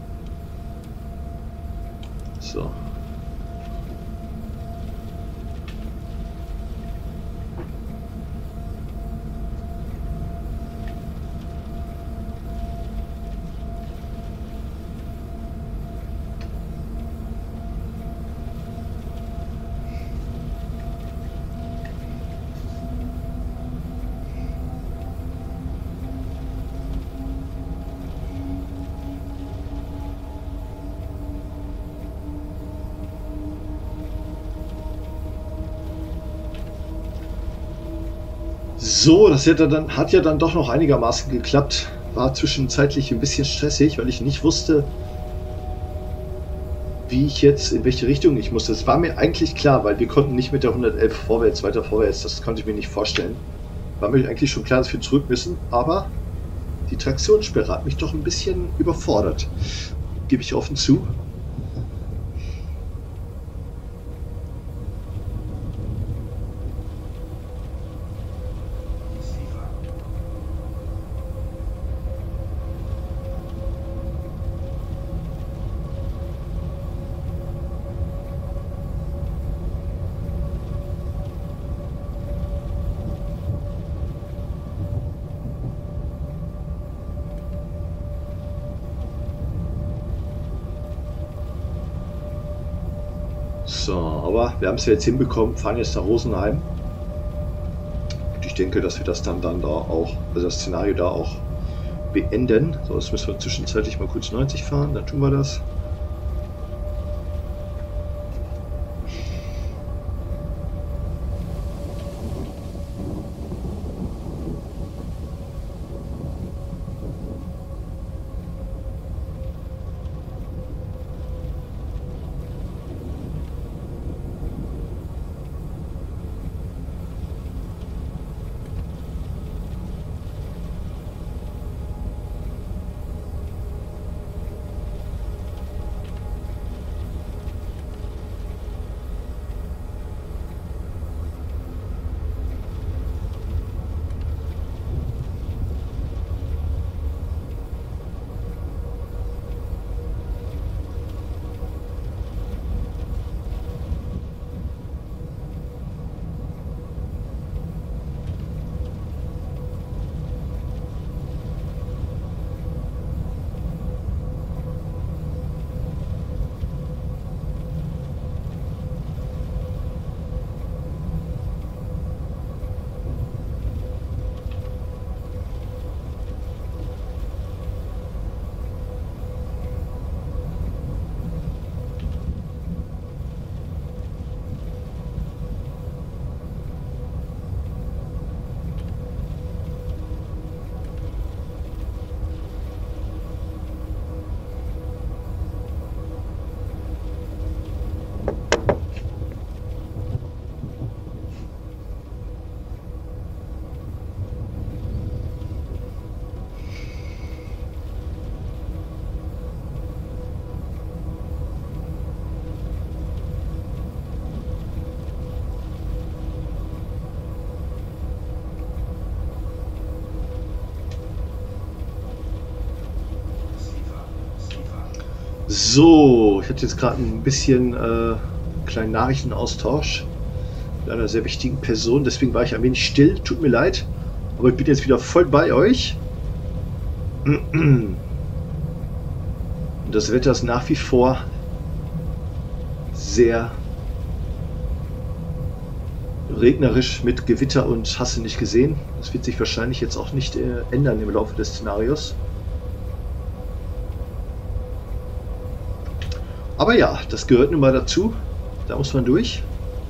So. So, das hat ja, dann, hat ja dann doch noch einigermaßen geklappt. War zwischenzeitlich ein bisschen stressig, weil ich nicht wusste, wie ich jetzt, in welche Richtung ich musste. Das war mir eigentlich klar, weil wir konnten nicht mit der hundertelf vorwärts, weiter vorwärts. Das konnte ich mir nicht vorstellen. War mir eigentlich schon klar, dass wir zurück müssen, aber die Traktionssperre hat mich doch ein bisschen überfordert. Gebe ich offen zu. So, aber wir haben es ja jetzt hinbekommen, fahren jetzt nach Rosenheim. Und ich denke, dass wir das dann, dann da auch, also das Szenario da auch beenden. So, jetzt müssen wir zwischenzeitlich mal kurz neunzig fahren, dann tun wir das. So, ich hatte jetzt gerade ein bisschen äh, kleinen Nachrichtenaustausch mit einer sehr wichtigen Person, deswegen war ich ein wenig still, tut mir leid, aber ich bin jetzt wieder voll bei euch. Und das Wetter ist nach wie vor sehr regnerisch mit Gewitter und hast du nicht gesehen. Das wird sich wahrscheinlich jetzt auch nicht äh, ändern im Laufe des Szenarios. Aber ja, das gehört nun mal dazu. Da muss man durch.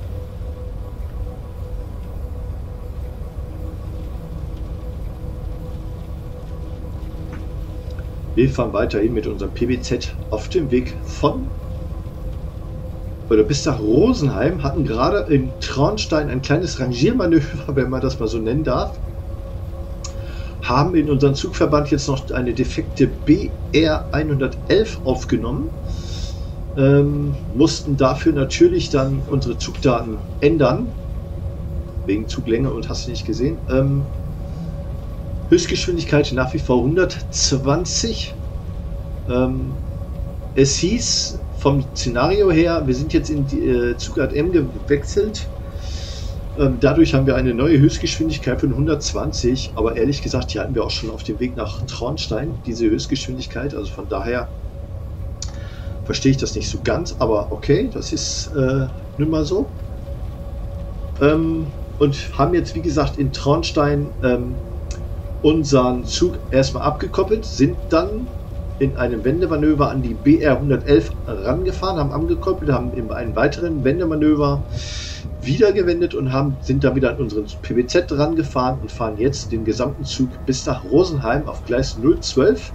Wir fahren weiterhin mit unserem P B Z auf dem Weg von oder bis nach Rosenheim, hatten gerade in Traunstein ein kleines Rangiermanöver, wenn man das mal so nennen darf. Haben in unseren Zugverband jetzt noch eine defekte B R hundertelf aufgenommen. Ähm, mussten dafür natürlich dann unsere Zugdaten ändern, wegen Zuglänge und hast du nicht gesehen. Ähm, Höchstgeschwindigkeit nach wie vor hundertzwanzig. Ähm, es hieß vom Szenario her, wir sind jetzt in die äh, Zugart M gewechselt. Ähm, dadurch haben wir eine neue Höchstgeschwindigkeit von hundertzwanzig, aber ehrlich gesagt, die hatten wir auch schon auf dem Weg nach Traunstein, diese Höchstgeschwindigkeit. Also von daher verstehe ich das nicht so ganz, aber okay, das ist äh, nun mal so. Ähm, und haben jetzt, wie gesagt, in Traunstein ähm, unseren Zug erstmal abgekoppelt, sind dann in einem Wendemanöver an die B R hundertelf rangefahren, haben angekoppelt, haben in einem weiteren Wendemanöver wieder gewendet und haben, sind dann wieder an unseren P B Z rangefahren und fahren jetzt den gesamten Zug bis nach Rosenheim auf Gleis null zwölf.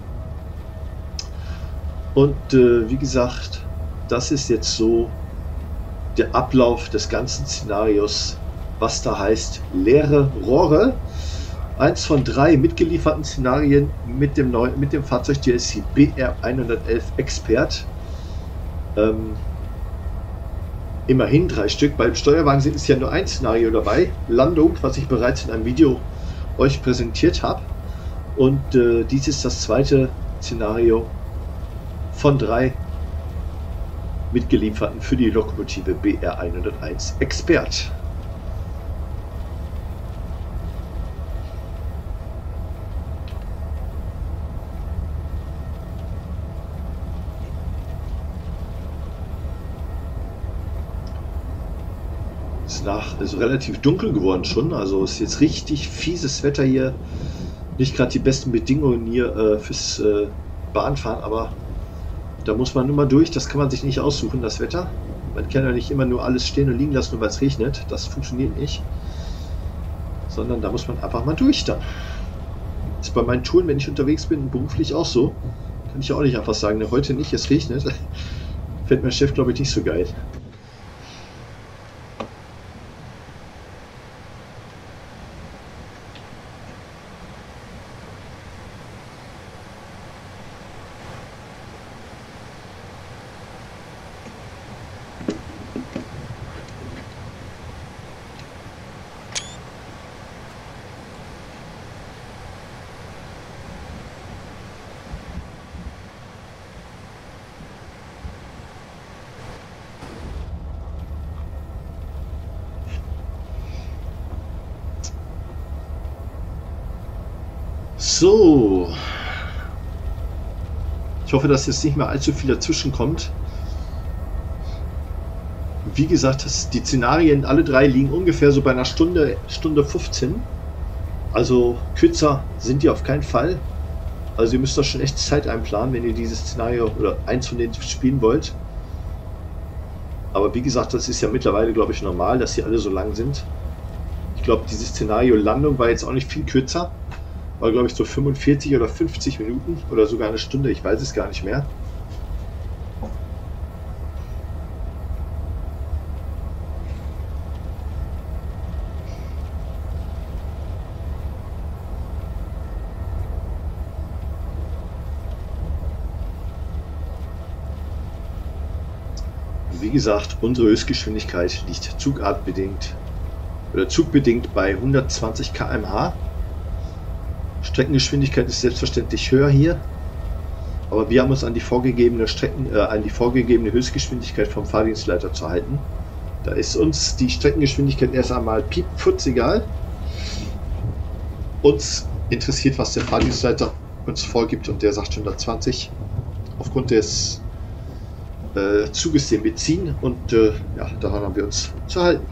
Und äh, wie gesagt, das ist jetzt so der Ablauf des ganzen Szenarios, was da heißt leere Rohre. Eins von drei mitgelieferten Szenarien mit dem, neuen, mit dem Fahrzeug D L C B R hundertelf Expert. Ähm, immerhin drei Stück. Beim Steuerwagen sind es ja nur ein Szenario dabei. Landung, was ich bereits in einem Video euch präsentiert habe. Und äh, dies ist das zweite Szenario von drei mitgelieferten für die Lokomotive B R hunderteins Expert. Nach ist relativ dunkel geworden schon, also ist jetzt richtig fieses Wetter hier, nicht gerade die besten Bedingungen hier äh, fürs äh, Bahnfahren, aber da muss man nur mal durch, das kann man sich nicht aussuchen, das Wetter. Man kann ja nicht immer nur alles stehen und liegen lassen, nur weil es regnet, das funktioniert nicht, sondern da muss man einfach mal durch dann. Das ist bei meinen Touren, wenn ich unterwegs bin, beruflich auch so, kann ich ja auch nicht einfach sagen, ne, heute nicht, es regnet, fällt mein Chef glaube ich nicht so geil. So, ich hoffe, dass jetzt nicht mehr allzu viel dazwischen kommt. Wie gesagt, das, die Szenarien, alle drei liegen ungefähr so bei einer Stunde, Stunde fünfzehn. Also kürzer sind die auf keinen Fall. Also ihr müsst da schon echt Zeit einplanen, wenn ihr dieses Szenario oder eins von denen spielen wollt. Aber wie gesagt, das ist ja mittlerweile, glaube ich, normal, dass sie alle so lang sind. Ich glaube, dieses Szenario Landung war jetzt auch nicht viel kürzer. War, glaube ich, so fünfundvierzig oder fünfzig Minuten oder sogar eine Stunde, ich weiß es gar nicht mehr. Wie gesagt, unsere Höchstgeschwindigkeit liegt zugartbedingt oder zugbedingt bei hundertzwanzig Kilometer pro Stunde. Streckengeschwindigkeit ist selbstverständlich höher hier, aber wir haben uns an die vorgegebene Strecken, äh, an die vorgegebene Höchstgeschwindigkeit vom Fahrdienstleiter zu halten. Da ist uns die Streckengeschwindigkeit erst einmal piepfutz egal. Uns interessiert, was der Fahrdienstleiter uns vorgibt, und der sagt hundertzwanzig aufgrund des äh, Zuges, den wir ziehen, und äh, ja, daran haben wir uns zu halten.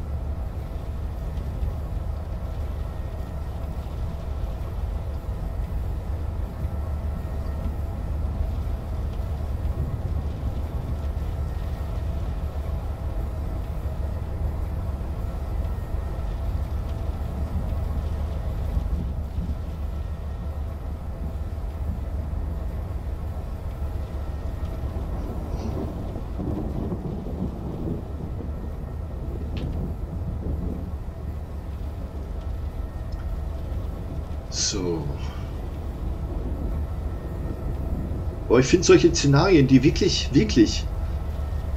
So. Aber ich finde solche Szenarien, die wirklich, wirklich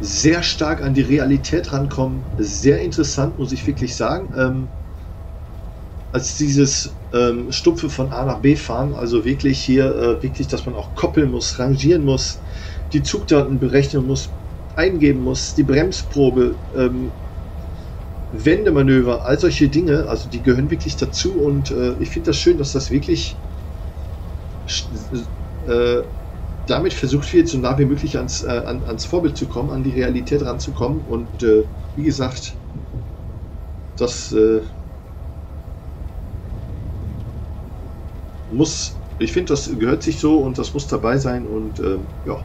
sehr stark an die Realität rankommen. Sehr interessant, muss ich wirklich sagen. Ähm, als dieses ähm, stumpfe von A nach B fahren, also wirklich hier, äh, wirklich, dass man auch koppeln muss, rangieren muss, die Zugdaten berechnen muss, eingeben muss, die Bremsprobe, ähm, Wendemanöver, all solche Dinge, also die gehören wirklich dazu und äh, ich finde das schön, dass das wirklich äh, damit versucht wird, so nah wie möglich ans, äh, an, ans Vorbild zu kommen, an die Realität ranzukommen und äh, wie gesagt, das äh, muss, ich finde, das gehört sich so und das muss dabei sein und ähm, ja.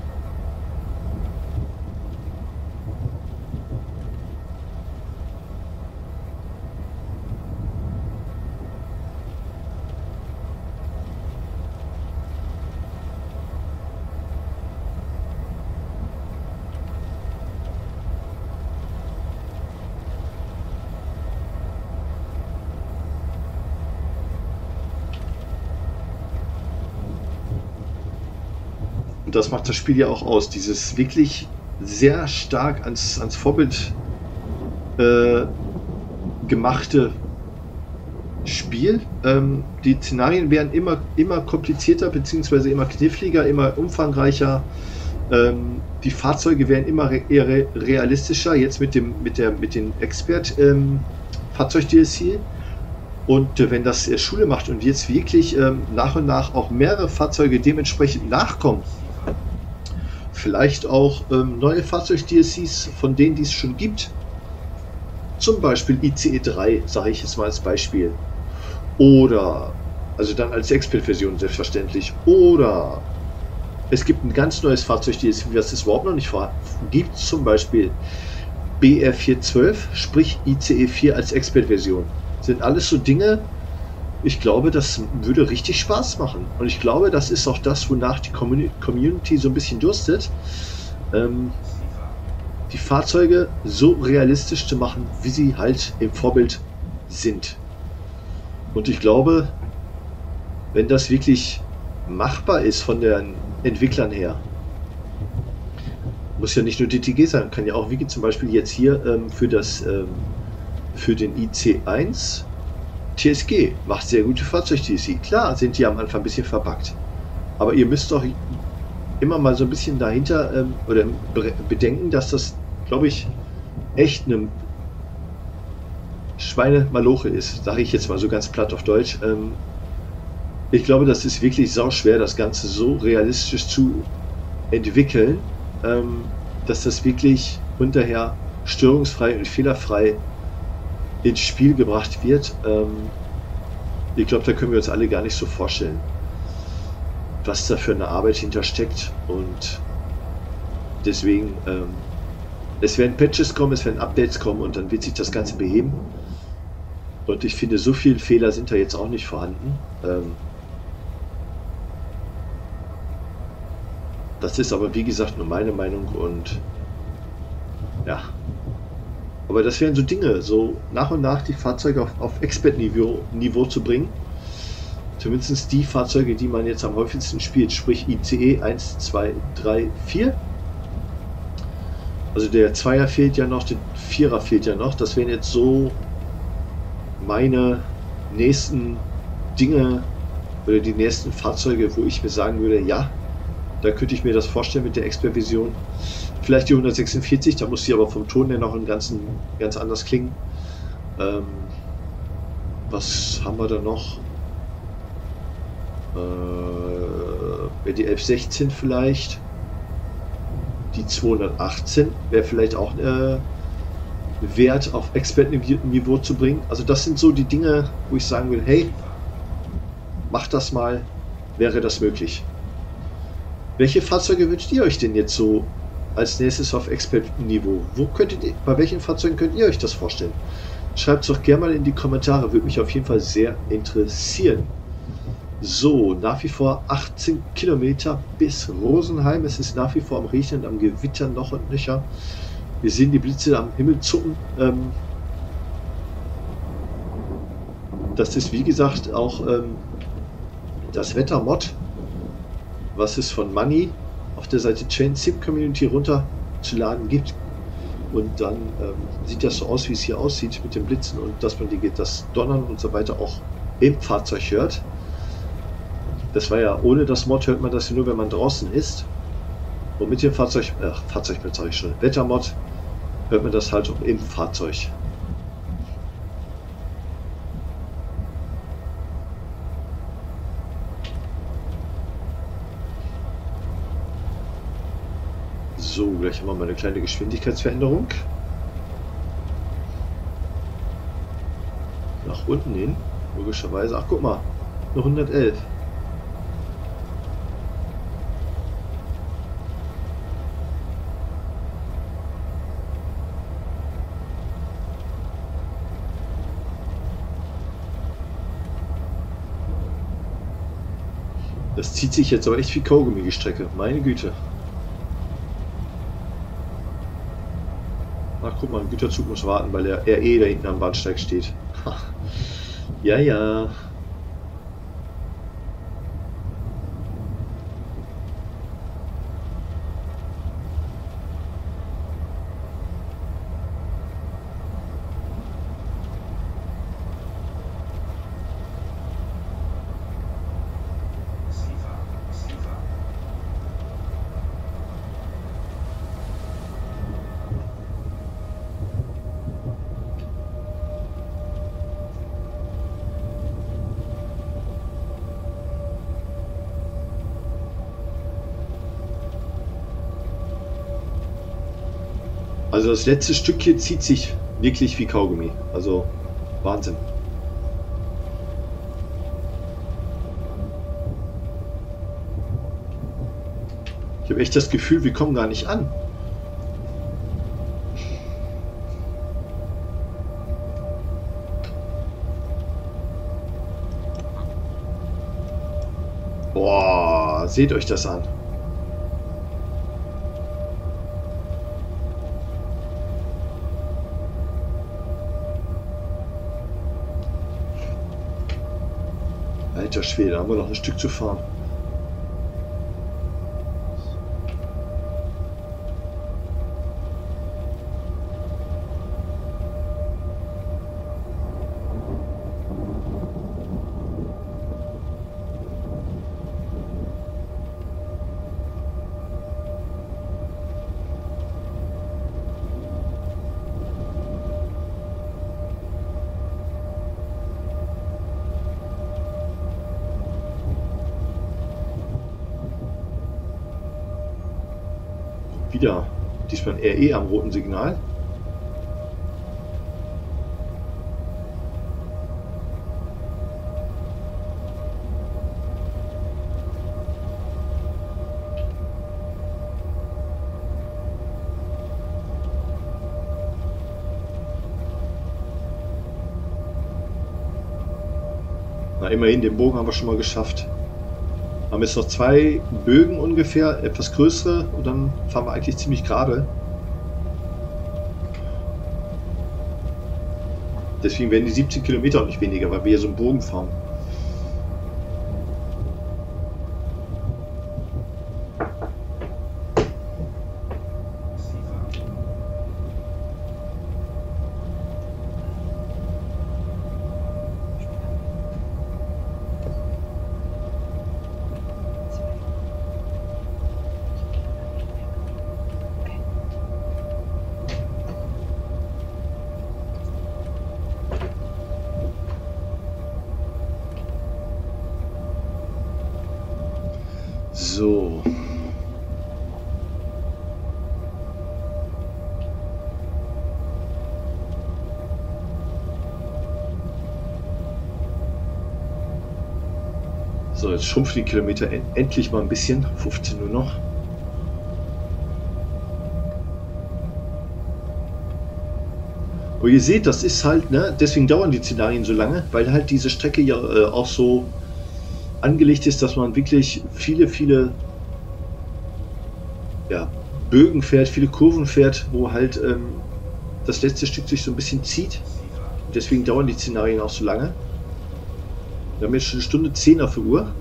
Und das macht das Spiel ja auch aus, dieses wirklich sehr stark ans, ans Vorbild äh, gemachte Spiel. Ähm, die Szenarien werden immer, immer komplizierter, beziehungsweise immer kniffliger, immer umfangreicher. Ähm, die Fahrzeuge werden immer re eher re realistischer, jetzt mit dem mit der mit den Expert ähm, Fahrzeug-D L C. Und äh, wenn das äh, Schule macht und jetzt wirklich ähm, nach und nach auch mehrere Fahrzeuge dementsprechend nachkommen, vielleicht auch ähm, neue Fahrzeug-D L Cs von denen, die es schon gibt, zum Beispiel I C E drei, sage ich jetzt mal als Beispiel, oder, also dann als Expert-Version selbstverständlich, oder es gibt ein ganz neues Fahrzeug-D L C, was es überhaupt noch nicht vorhanden gibt, zum Beispiel B R vierhundertzwölf, sprich I C E vier als Expert-Version. Sind alles so Dinge, ich glaube, das würde richtig Spaß machen. Und ich glaube, das ist auch das, wonach die Community so ein bisschen durstet. Ähm, die Fahrzeuge so realistisch zu machen, wie sie halt im Vorbild sind. Und ich glaube, wenn das wirklich machbar ist von den Entwicklern her, muss ja nicht nur D T G sein, kann ja auch wie zum Beispiel jetzt hier ähm, für, das, ähm, für den I C eins T S G macht sehr gute Fahrzeug-D L C. Klar sind die am Anfang ein bisschen verbuggt, aber ihr müsst doch immer mal so ein bisschen dahinter ähm, oder bedenken, dass das, glaube ich, echt eine Schweinemaloche ist, sage ich jetzt mal so ganz platt auf Deutsch. Ähm, ich glaube, das ist wirklich sauschwer, das Ganze so realistisch zu entwickeln, ähm, dass das wirklich hinterher störungsfrei und fehlerfrei ins Spiel gebracht wird. Ähm, ich glaube, da können wir uns alle gar nicht so vorstellen, was da für eine Arbeit hintersteckt. Und deswegen, ähm, es werden Patches kommen, es werden Updates kommen und dann wird sich das Ganze beheben. Und ich finde, so viele Fehler sind da jetzt auch nicht vorhanden. Ähm, das ist aber, wie gesagt, nur meine Meinung und ja. Aber das wären so Dinge, so nach und nach die Fahrzeuge auf, auf Expert-Niveau Niveau zu bringen. Zumindest die Fahrzeuge, die man jetzt am häufigsten spielt, sprich I C E eins, zwei, drei, vier. Also der Zweier fehlt ja noch, der Vierer fehlt ja noch. Das wären jetzt so meine nächsten Dinge oder die nächsten Fahrzeuge, wo ich mir sagen würde, ja, da könnte ich mir das vorstellen mit der Expert-Version. Vielleicht die hundertsechsundvierzig, da muss sie aber vom Ton her noch ein ganzen, ganz anders klingen. Ähm, was haben wir da noch? Äh, die elf sechzehn vielleicht. Die zweihundertachtzehn wäre vielleicht auch äh, wert, auf Expert-Niveau zu bringen. Also das sind so die Dinge, wo ich sagen will, hey, macht das mal, wäre das möglich. Welche Fahrzeuge wünscht ihr euch denn jetzt so als nächstes auf Expert-Niveau? Wo könntet ihr, bei welchen Fahrzeugen könnt ihr euch das vorstellen? Schreibt es doch gerne mal in die Kommentare, würde mich auf jeden Fall sehr interessieren. So, nach wie vor achtzehn Kilometer bis Rosenheim. Es ist nach wie vor am Regnen, am Gewittern noch und nöcher. Wir sehen die Blitze am Himmel zucken. Ähm, das ist wie gesagt auch ähm, das Wettermod, was es von Money auf der Seite Chain Sim Community runter zu laden gibt. Und dann ähm, sieht das so aus, wie es hier aussieht mit den Blitzen und dass man die, das Donnern und so weiter auch im Fahrzeug hört. Das war ja, ohne das Mod hört man das ja nur, wenn man draußen ist. Und mit dem Fahrzeug, äh, Fahrzeugmod sage ich schon, Wettermod, hört man das halt auch im Fahrzeug. So, gleich haben wir mal eine kleine Geschwindigkeitsveränderung. Nach unten hin, logischerweise. Ach, guck mal, eine hundertelf. Das zieht sich jetzt aber echt wie Kaugummi, die Strecke. Meine Güte. Ach, guck mal, ein Güterzug muss warten, weil der R E da hinten am Bahnsteig steht. Ja, ja. Also das letzte Stück hier zieht sich wirklich wie Kaugummi. Also Wahnsinn. Ich habe echt das Gefühl, wir kommen gar nicht an. Boah, seht euch das an. Alter Schwede, haben wir noch ein Stück zu fahren. Wieder, diesmal ein R E am roten Signal. Na, immerhin, den Bogen haben wir schon mal geschafft. Haben jetzt noch zwei Bögen ungefähr, etwas größere, und dann fahren wir eigentlich ziemlich gerade. Deswegen werden die siebzehn Kilometer auch nicht weniger, weil wir hier so einen Bogen fahren. So. So, jetzt schrumpft die Kilometer en endlich mal ein bisschen. fünfzehn nur noch. Und ihr seht, das ist halt, ne, deswegen dauern die Szenarien so lange, weil halt diese Strecke ja äh, auch so angelegt ist, dass man wirklich viele, viele ja, Bögen fährt, viele Kurven fährt, wo halt ähm, das letzte Stück sich so ein bisschen zieht. Und deswegen dauern die Szenarien auch so lange. Wir haben jetzt schon eine Stunde zehn auf der Uhr.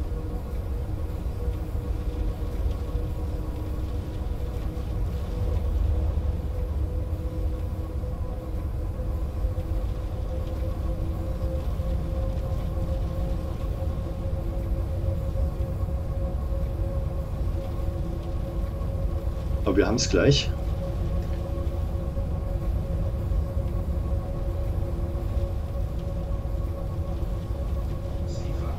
Aber wir haben es gleich. Siefer.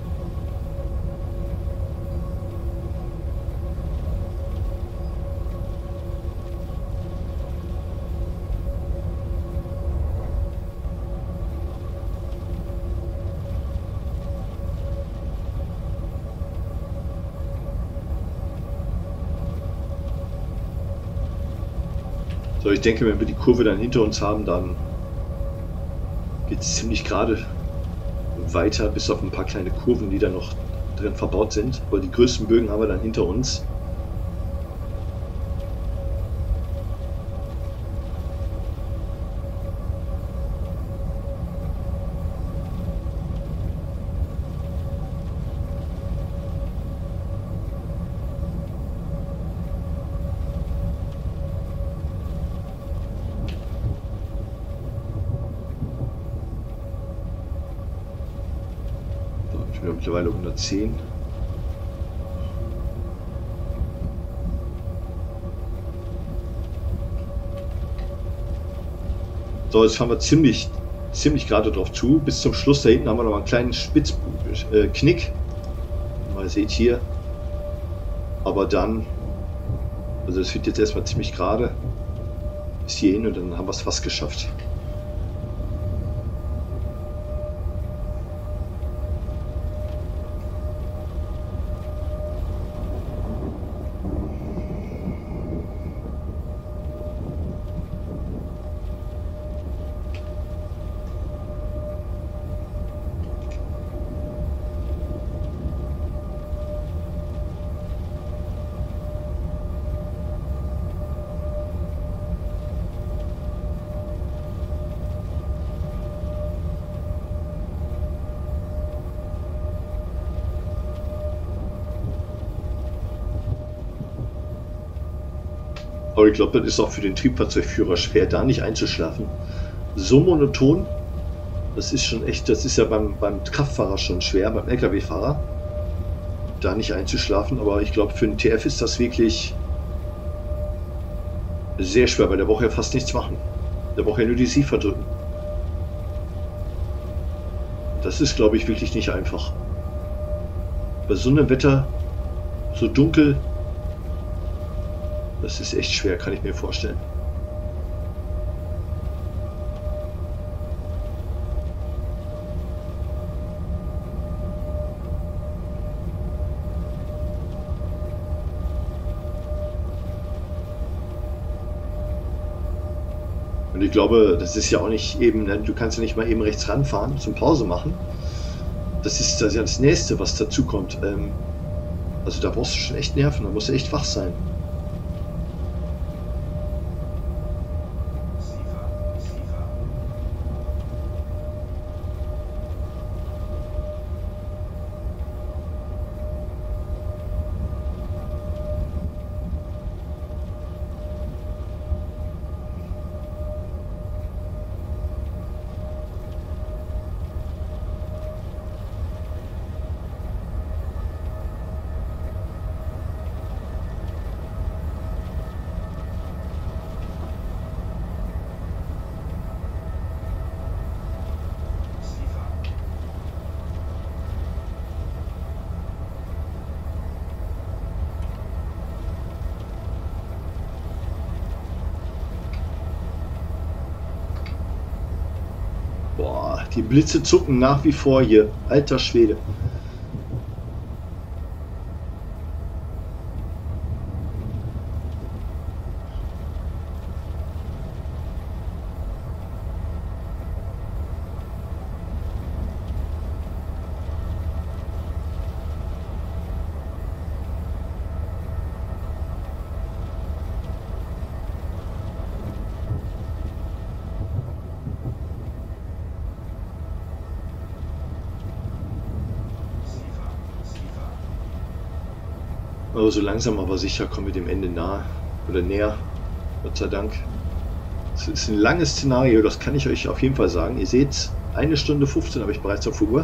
So, ich denke, wenn wir die Kurve dann hinter uns haben, dann geht es ziemlich gerade weiter, bis auf ein paar kleine Kurven, die da noch drin verbaut sind. Aber die größten Bögen haben wir dann hinter uns. Ich bin ja mittlerweile hundertzehn. So, jetzt fahren wir ziemlich, ziemlich gerade drauf zu. Bis zum Schluss da hinten haben wir noch einen kleinen Spitzknick. Äh, Knick. Mal seht hier. Aber dann, also es wird jetzt erstmal ziemlich gerade bis hierhin und dann haben wir es fast geschafft. Aber ich glaube, das ist auch für den Triebfahrzeugführer schwer, da nicht einzuschlafen. So monoton, das ist schon echt, das ist ja beim, beim Kraftfahrer schon schwer, beim L K W-Fahrer, da nicht einzuschlafen. Aber ich glaube, für den T F ist das wirklich sehr schwer, weil der braucht ja fast nichts machen. Der braucht ja nur die Siefer drücken. Das ist, glaube ich, wirklich nicht einfach. Bei so einem Wetter, so dunkel, das ist echt schwer, kann ich mir vorstellen. Und ich glaube, das ist ja auch nicht eben, du kannst ja nicht mal eben rechts ranfahren zum Pause machen. Das ist das, ja das Nächste, was dazu kommt. Also da brauchst du schon echt Nerven, da musst du echt wach sein. Boah, die Blitze zucken nach wie vor hier. Alter Schwede. Aber so langsam aber sicher kommen wir dem Ende nahe oder näher, Gott sei Dank. Es ist ein langes Szenario, das kann ich euch auf jeden Fall sagen. Ihr seht, eine Stunde fünfzehn habe ich bereits auf der Uhr.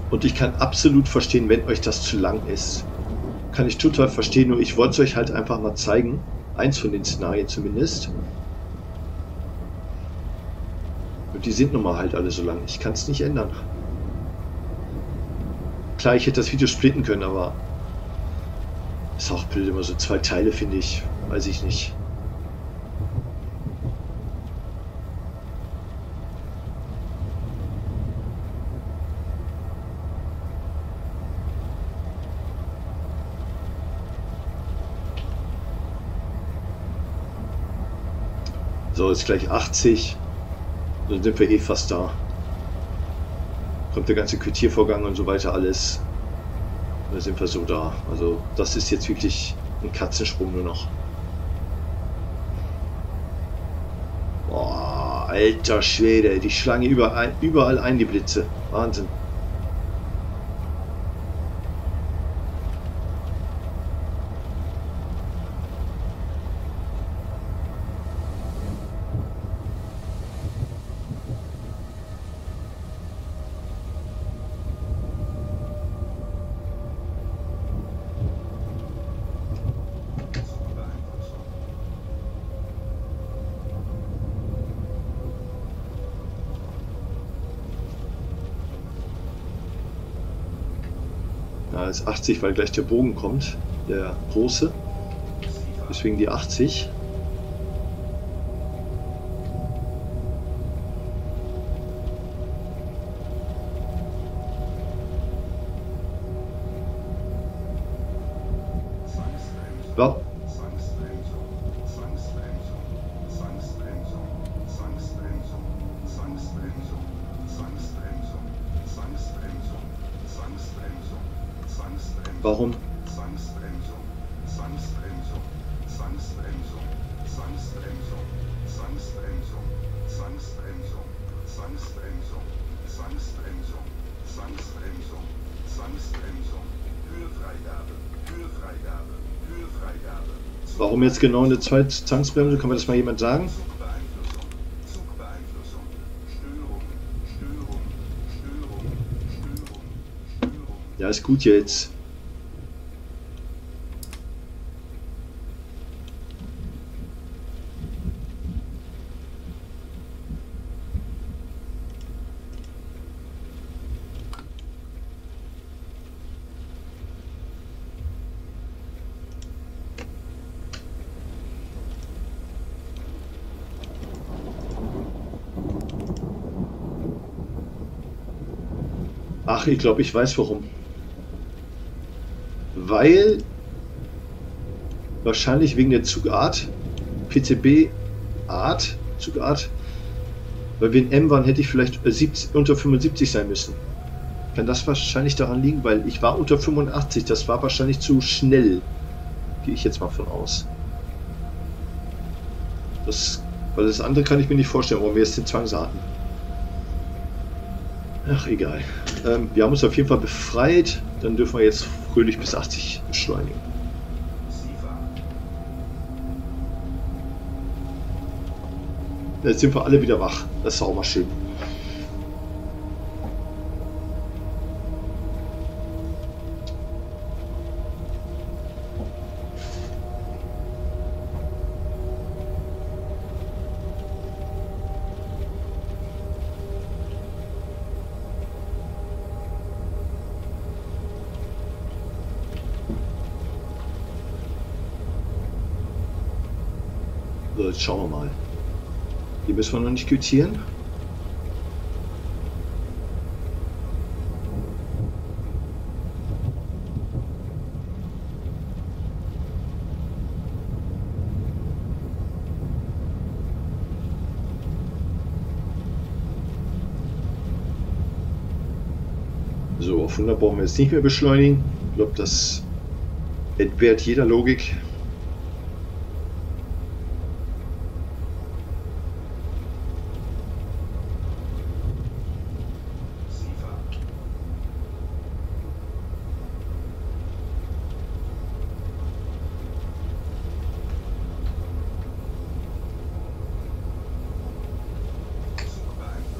Und ich kann absolut verstehen, wenn euch das zu lang ist. Kann ich total verstehen, nur ich wollte es euch halt einfach mal zeigen. Eins von den Szenarien zumindest. Und die sind nun mal halt alle so lang. Ich kann es nicht ändern. Klar, ich hätte das Video splitten können, aber ist auch blöd, immer so zwei Teile, finde ich. Weiß ich nicht. So, ist gleich achtzig. Dann sind wir eh fast da. Kommt der ganze Quitiervorgang und so weiter alles. Da sind wir so da. Also das ist jetzt wirklich ein Katzensprung nur noch. Boah, alter Schwede, die schlagen überall, überall ein, die Blitze. Wahnsinn. Da ist achtzig, weil gleich der Bogen kommt, der große. Deswegen die achtzig. Ja. Warum? Zwangsbremsung, Zwangsbremsung, Zwangsbremsung, Zwangsbremsung, Zwangsbremsung, Zwangsbremsung, Zwangsbremsung, Zwangsbremsung, Zwangsbremsung, Zwangsbremsung, Höhefreigabe, Höhefreigabe, Höhefreigabe. Warum jetzt genau eine zweite Zwangsbremse? Kann mir das mal jemand sagen? Zugbeeinflussung, Zugbeeinflussung, Störung, Störung, Störung, Störung, Störung. Ja, ist gut jetzt. Ach, ich glaube, ich weiß warum. Weil wahrscheinlich wegen der Zugart, P C B-Art, Zugart, weil wir in M waren, hätte ich vielleicht siebzig, unter fünfundsiebzig sein müssen. Kann das wahrscheinlich daran liegen, weil ich war unter fünfundachtzig, das war wahrscheinlich zu schnell. Gehe ich jetzt mal von aus. Das, weil das andere kann ich mir nicht vorstellen, warum wir jetzt den Zwangs hatten. Ach, egal. Ähm, wir haben uns auf jeden Fall befreit. Dann dürfen wir jetzt fröhlich bis achtzig beschleunigen. Jetzt sind wir alle wieder wach. Das ist auch mal schön. So, jetzt schauen wir mal. Hier müssen wir noch nicht quittieren. So, auf hundert brauchen wir jetzt nicht mehr beschleunigen. Ich glaube, das entbehrt jeder Logik.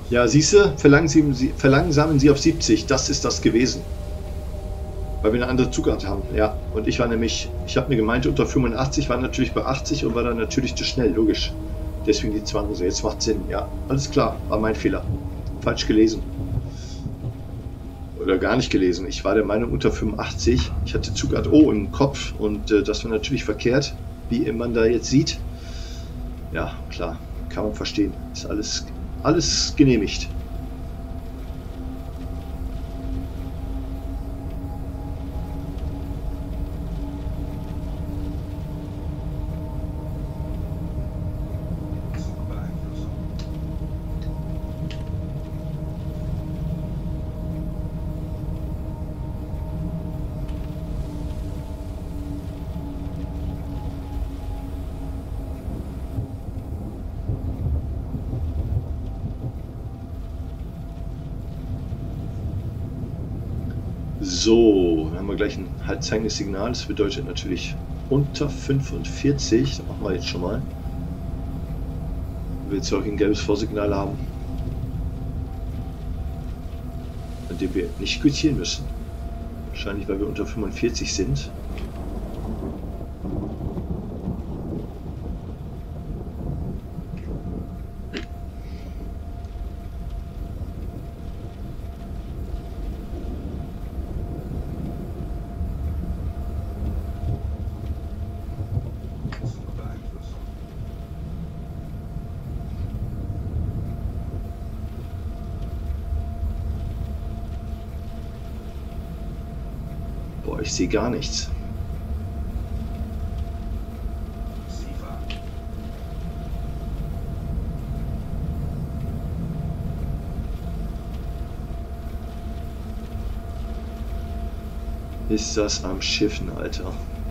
Ja, siehst du, verlangsamen Sie, verlangsamen Sie auf siebzig. Das ist das gewesen. Weil wir eine andere Zugart haben. Ja, und ich war nämlich, ich habe mir gemeint, unter fünfundachtzig war natürlich bei achtzig und war dann natürlich zu schnell, logisch. Deswegen die Zwang. So, jetzt macht Sinn. Ja, alles klar, war mein Fehler. Falsch gelesen. Oder gar nicht gelesen. Ich war der Meinung unter fünfundachtzig. Ich hatte Zugart O im Kopf und äh, das war natürlich verkehrt, wie man da jetzt sieht. Ja, klar, kann man verstehen. Ist alles, alles genehmigt. Zugbeeinflussung. So, dann haben wir gleich ein halt zeigendes Signal. Das bedeutet natürlich unter fünfundvierzig. Das machen wir jetzt schon mal. Wenn wir jetzt auch ein gelbes Vorsignal haben, an dem wir nicht quittieren müssen. Wahrscheinlich, weil wir unter fünfundvierzig sind. Zugbeeinflussung. Boah, ich sehe gar nichts. SIFA. Ist das am Schiffen, Alter.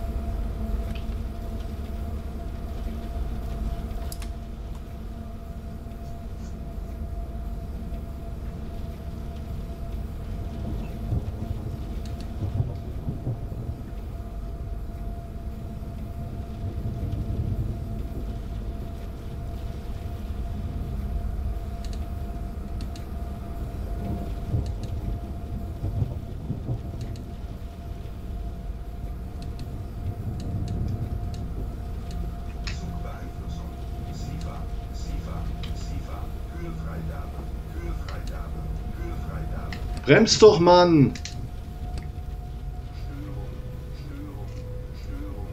Zugbeeinflussung. SIFA. SIFA. SIFA. Kühlfreigabe. Kühlfreigabe. Kühlfreigabe. Bremst doch, Mann! Störung. Störung. Störung.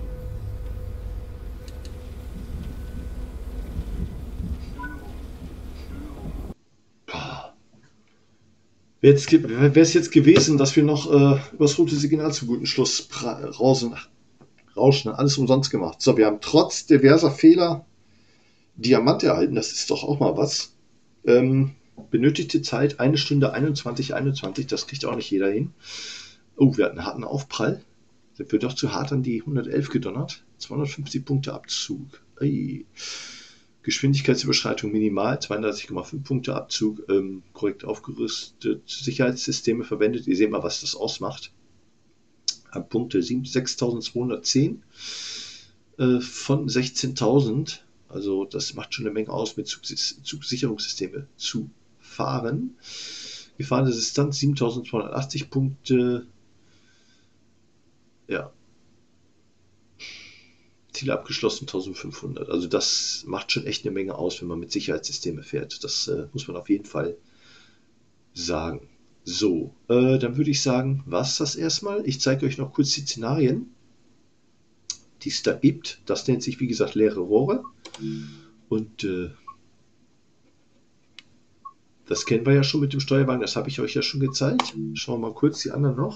Störung. Störung. Wäre es jetzt gewesen, dass wir noch äh, übers rote Signal zum guten Schluss rausen, rauschen, alles umsonst gemacht. So, wir haben trotz diverser Fehler Diamant erhalten, das ist doch auch mal was. Ähm, benötigte Zeit eine Stunde einundzwanzig, einundzwanzig, das kriegt auch nicht jeder hin. Oh, wir hatten einen harten Aufprall. Das wird doch zu hart an die hundertelf gedonnert. zweihundertfünfzig Punkte Abzug. Ey. Geschwindigkeitsüberschreitung minimal, zweiunddreißig Komma fünf Punkte Abzug, ähm, korrekt aufgerüstet, Sicherheitssysteme verwendet. Ihr seht mal, was das ausmacht. Am Punkte sechstausendzweihundertzehn äh, von sechzehntausend. Also das macht schon eine Menge aus, mit Zugsicherungssysteme zu fahren. Gefahrene Distanz siebentausendzweihundertachtzig Punkte. Ja. Ziel abgeschlossen eintausendfünfhundert. Also das macht schon echt eine Menge aus, wenn man mit Sicherheitssystemen fährt. Das äh, muss man auf jeden Fall sagen. So, äh, dann würde ich sagen, was das erstmal. Ich zeige euch noch kurz die Szenarien, die es da gibt. Das nennt sich, wie gesagt, leere Rohre. Und äh, das kennen wir ja schon mit dem Steuerwagen. Das habe ich euch ja schon gezeigt. Schauen wir mal kurz die anderen noch.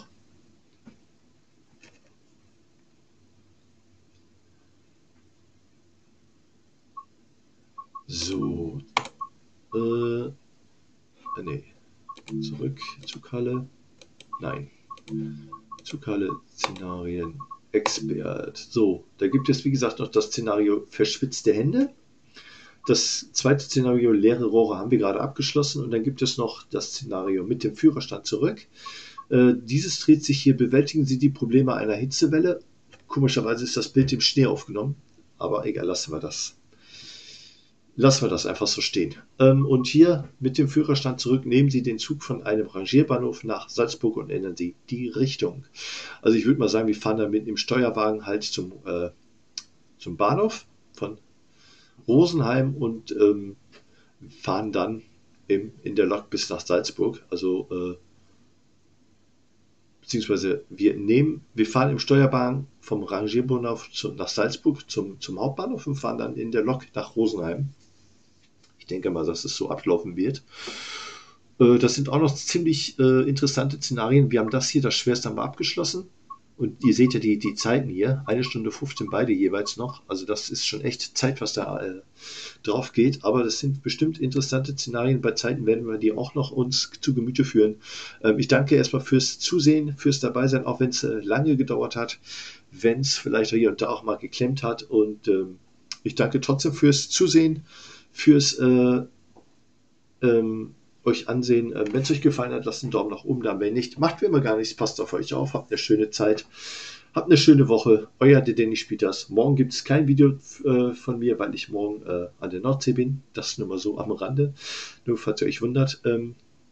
So, äh, nee, zurück, Zughalle, nein, Zughalle, Szenarien, Expert. So, da gibt es wie gesagt noch das Szenario verschwitzte Hände. Das zweite Szenario, leere Rohre, haben wir gerade abgeschlossen und dann gibt es noch das Szenario mit dem Führerstand zurück. Äh, dieses dreht sich hier, bewältigen Sie die Probleme einer Hitzewelle. Komischerweise ist das Bild im Schnee aufgenommen, aber egal, lassen wir das. lassen wir das einfach so stehen. Ähm, und hier mit dem Führerstand zurück, nehmen Sie den Zug von einem Rangierbahnhof nach Salzburg und ändern Sie die Richtung. Also ich würde mal sagen, wir fahren dann mit dem Steuerwagen halt zum, äh, zum Bahnhof von Rosenheim und ähm, fahren dann im, in der Lok bis nach Salzburg. Also äh, beziehungsweise wir nehmen, wir fahren im Steuerwagen vom Rangierbahnhof zu, nach Salzburg zum, zum Hauptbahnhof und fahren dann in der Lok nach Rosenheim. Ich denke mal, dass es so ablaufen wird. Äh, das sind auch noch ziemlich äh, interessante Szenarien. Wir haben das hier, das Schwerste haben wir abgeschlossen. Und ihr seht ja die, die Zeiten hier. Eine Stunde fünfzehn beide jeweils noch. Also das ist schon echt Zeit, was da äh, drauf geht. Aber das sind bestimmt interessante Szenarien. Bei Zeiten werden wir die auch noch uns zu Gemüte führen. Ähm, ich danke erstmal fürs Zusehen, fürs Dabeisein, auch wenn es äh, lange gedauert hat. Wenn es vielleicht hier und da auch mal geklemmt hat. Und ähm, ich danke trotzdem fürs Zusehen, fürs äh, ähm, euch ansehen. Ähm, wenn es euch gefallen hat, lasst einen Daumen nach oben da. Wenn nicht, macht wie immer gar nichts. Passt auf euch auf. Habt eine schöne Zeit. Habt eine schöne Woche. Euer der Danny Spieters. Morgen gibt es kein Video äh, von mir, weil ich morgen äh, an der Nordsee bin. Das nur mal so am Rande. Nur falls ihr euch wundert. Ähm,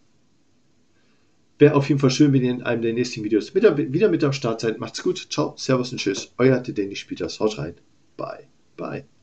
Wäre auf jeden Fall schön, wenn ihr in einem der nächsten Videos mit, wieder mit am Start seid. Macht's gut. Ciao. Servus und Tschüss. Euer der Danny Spieters. Haut rein. Bye. Bye.